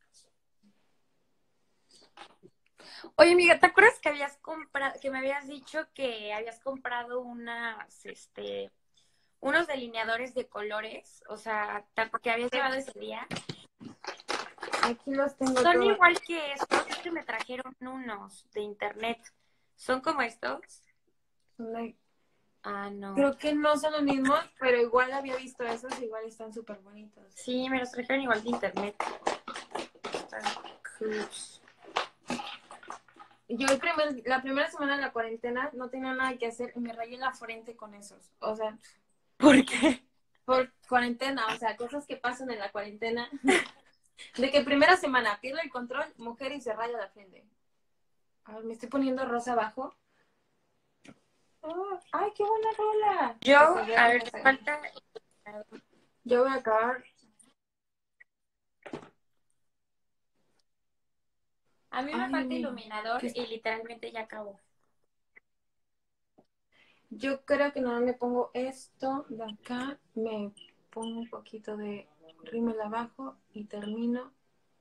Oye, amiga, ¿te acuerdas que habías comprado, que me habías dicho que habías comprado unas, este, unos delineadores de colores? O sea, ¿te acu- que habías llevado ese día? Aquí los tengo Son todos. igual que estos, es que me trajeron unos de internet. ¿Son como estos? Like, Ah, no. creo que no son los mismos, pero igual había visto esos, igual están súper bonitos. Sí, me los trajeron igual de internet. Están cool. Yo el primer, la primera semana de la cuarentena no tenía nada que hacer y me rayé la frente con esos. O sea, ¿Por qué? por cuarentena, o sea, cosas que pasan en la cuarentena. De que primera semana pierde el control, mujer y se raya la frente. A ver, me estoy poniendo rosa abajo. Oh, ¡ay, qué buena rola! Yo, Ok, ya a te ver, vas te a ver. falta. Yo voy a acabar. A mí me Ay, falta amigo. iluminador ¿qué y literalmente ya acabó. Yo creo que no me pongo esto de acá, me pongo un poquito de rímel abajo y termino.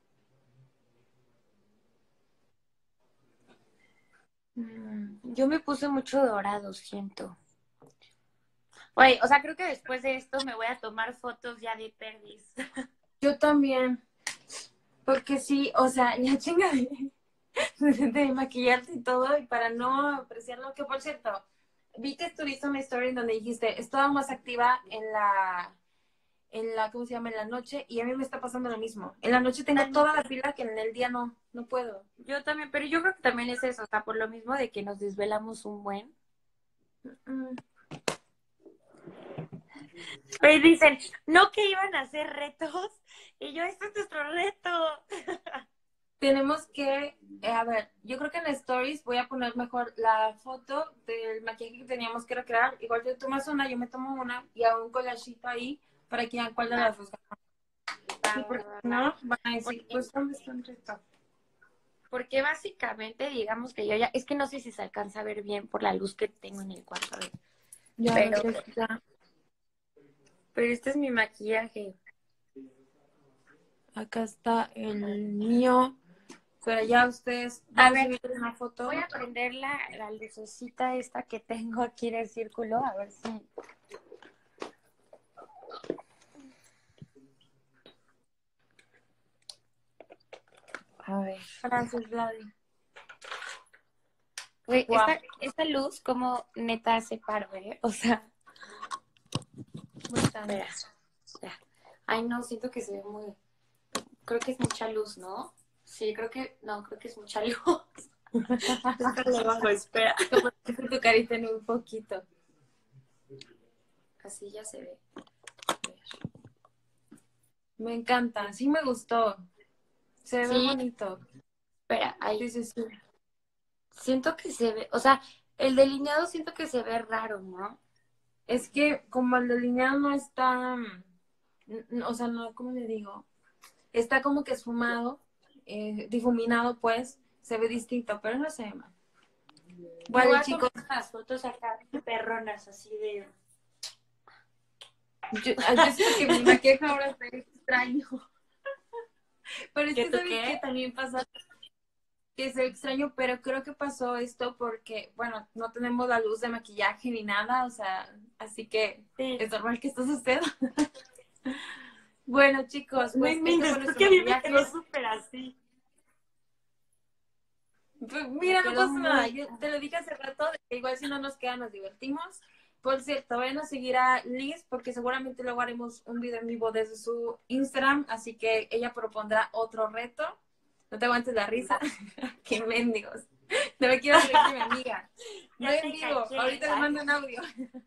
Mm, yo me puse mucho dorado, siento. Oye, o sea, creo que después de esto me voy a tomar fotos ya de perdis. Yo también, porque sí, o sea, ya chinga de, de maquillarte y todo, y para no apreciarlo, que por cierto, vi que tuviste una story en donde dijiste, estaba más activa en la, en la, ¿cómo se llama? En la noche, y a mí me está pasando lo mismo. En la noche tengo toda la Totalmente. pila que en el día no, no puedo. Yo también, pero yo creo que también es eso, o sea, por lo mismo de que nos desvelamos un buen. Mm. Pues dicen, no que iban a hacer retos, y yo, este es nuestro reto. Tenemos que, eh, a ver, yo creo que en stories voy a poner mejor la foto del maquillaje que teníamos que recrear. Igual tú tomas una, yo me tomo una y hago un collagito ahí para que vean cuál de Va, las dos ganó. va, Sí, va, porque va, si va. no, van a decir, Porque, pues, ¿dónde está el resto? porque básicamente, digamos que yo ya, es que no sé si se alcanza a ver bien por la luz que tengo en el cuarto, a ver, Ya lo pero, quiero quitar. pero este es mi maquillaje. Acá está el mío. Pero ya ustedes A van a ver, subir una foto. voy a prender la, la lucecita esta que tengo aquí en el círculo, a ver si... A ver. Gracias, Vladi. Güey, Guau, esta, esta luz como neta se paró, ¿eh? O sea, bastante. espera, ya. Ay, no, siento que se ve muy... Creo que es mucha luz, ¿no? Sí, creo que... No, creo que es mucha luz. Déjale bajo, espera. Como que tu carita en un poquito. Así ya se ve. Me encanta, sí me gustó. Se ve Sí, bonito. espera, ahí. Sí, sí, sí. Siento que se ve... O sea, el delineado siento que se ve raro, ¿no? Es que como el delineado no está, mm, n- o sea, no, ¿cómo le digo? Está como que esfumado, eh, difuminado, pues, se ve distinto, pero no se ve mal. Me voy Vale, a tomar chicos, unas fotos acá perronas, así de... Yo, ah, yo siento que mi maquillaje ahora está extraño. Pero es ¿Qué que tú sabes qué? que también pasa que se extraño, pero creo que pasó esto porque, bueno, no tenemos la luz de maquillaje ni nada, o sea, así que Sí. es normal que esto suceda. Bueno, chicos, No pues este inventes, fue creo nuestro que a mí me maquillaje. quedó súper así. Pues Me mira, no quedó pasa nada. muy... Yo te lo dije hace rato, de que igual si no nos queda, nos divertimos. Por cierto, vayan a seguir a Liz porque seguramente luego haremos un video en vivo desde su Instagram, así que ella propondrá otro reto. No te aguantes la risa. Qué mendigos. No me quiero reír de mi amiga. No Ya en te vivo. caché. Ahorita les mando un audio.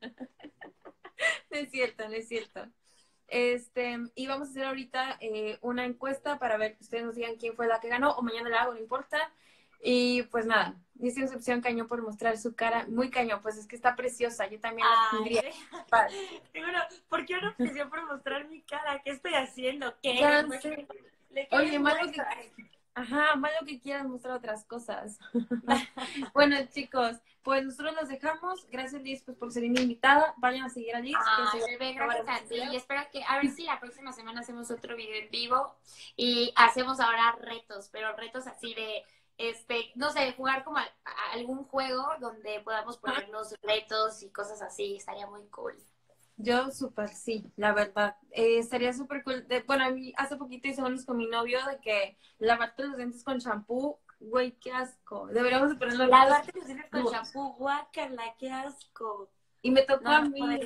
No es cierto, no es cierto. Este, y vamos a hacer ahorita eh, una encuesta para ver que ustedes nos digan quién fue la que ganó, o mañana la hago, no importa. Y pues nada, dice Concepción cañón por mostrar su cara, muy cañón, pues es que está preciosa, yo también la Ay, tendría. sí. Seguro, ¿por qué una obsesión por mostrar mi cara? ¿Qué estoy haciendo? ¿Qué? Ya ¿Le, sé. ¿Le Oye, quieres malo que, muestra? ajá, malo que quieras mostrar otras cosas. Bueno, chicos, pues nosotros los dejamos. Gracias, Liz, pues por ser mi invitada. Vayan a seguir a Liz, que Ay, seguro bebé, no gracias haremos a un ti. video. Y espero que, a ver si la próxima semana hacemos otro video en vivo y hacemos ahora retos, pero retos así de, este, no sé, jugar como a, a algún juego donde podamos Ajá. ponernos retos y cosas así, estaría muy cool. Yo súper sí, la verdad. Eh, estaría súper cool. De- bueno, a mí hace poquito hice unos con mi novio de que lavarte los dientes con champú, güey, qué asco. Deberíamos de poner los retos. Lavarte los dientes con shampoo, guácala, qué asco. Y me tocó No, a no mí. podría.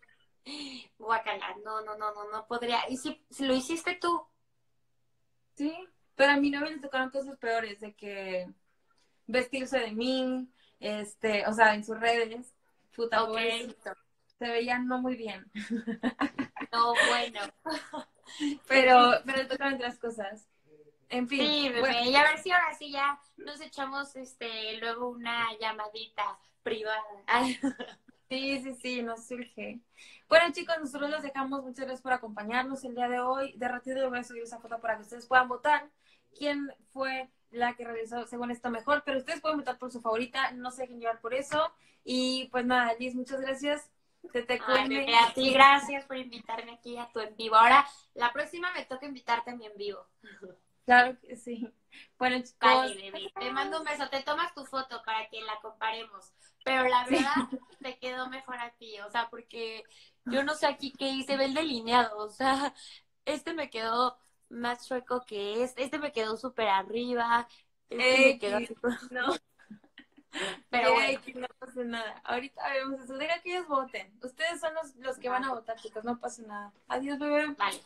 Guácala, no, no, no, no, no podría. ¿Y si, si lo hiciste tú? Sí, pero a mi novio le tocaron cosas peores, de que vestirse de mí, este, o sea, en sus redes, puta, Ok, pobrecito. Se veía no muy bien. no, bueno. Pero, pero le tocaron otras cosas. En fin, Sí, bueno. bebé. Y a ver si ahora sí ya nos echamos este luego una llamadita privada. Ay, Sí, sí, sí, nos surge. Bueno, chicos, nosotros los dejamos. Muchas gracias por acompañarnos el día de hoy. De ratito les voy a subir esa foto para que ustedes puedan votar quién fue la que realizó según esto mejor. Pero ustedes pueden votar por su favorita, no se dejen llevar por eso. Y pues nada, Liz, muchas gracias. Te te ay, cuelme. bebé, a ti gracias por invitarme aquí a tu en vivo. Ahora, la próxima me toca invitarte a mi en vivo. Claro que sí. Bueno, chicos. Vale, bebé. Te mando un beso. Te tomas tu foto para que la comparemos. Pero la Sí. verdad, te quedó mejor a ti. O sea, porque yo no sé aquí qué hice, ve el delineado. O sea, este me quedó más chueco que este. Este me quedó súper arriba. Este me quedó X, así. no. Pero Ya bueno. X, no pasa nada. Ahorita vemos eso. Deja que ellos voten. Ustedes son los, los que van a votar, chicos. No pasa nada. Adiós, bebé. Vale.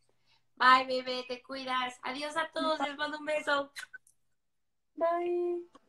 Bye, bebé. Te cuidas. Adiós a todos. Les mando un beso. Bye.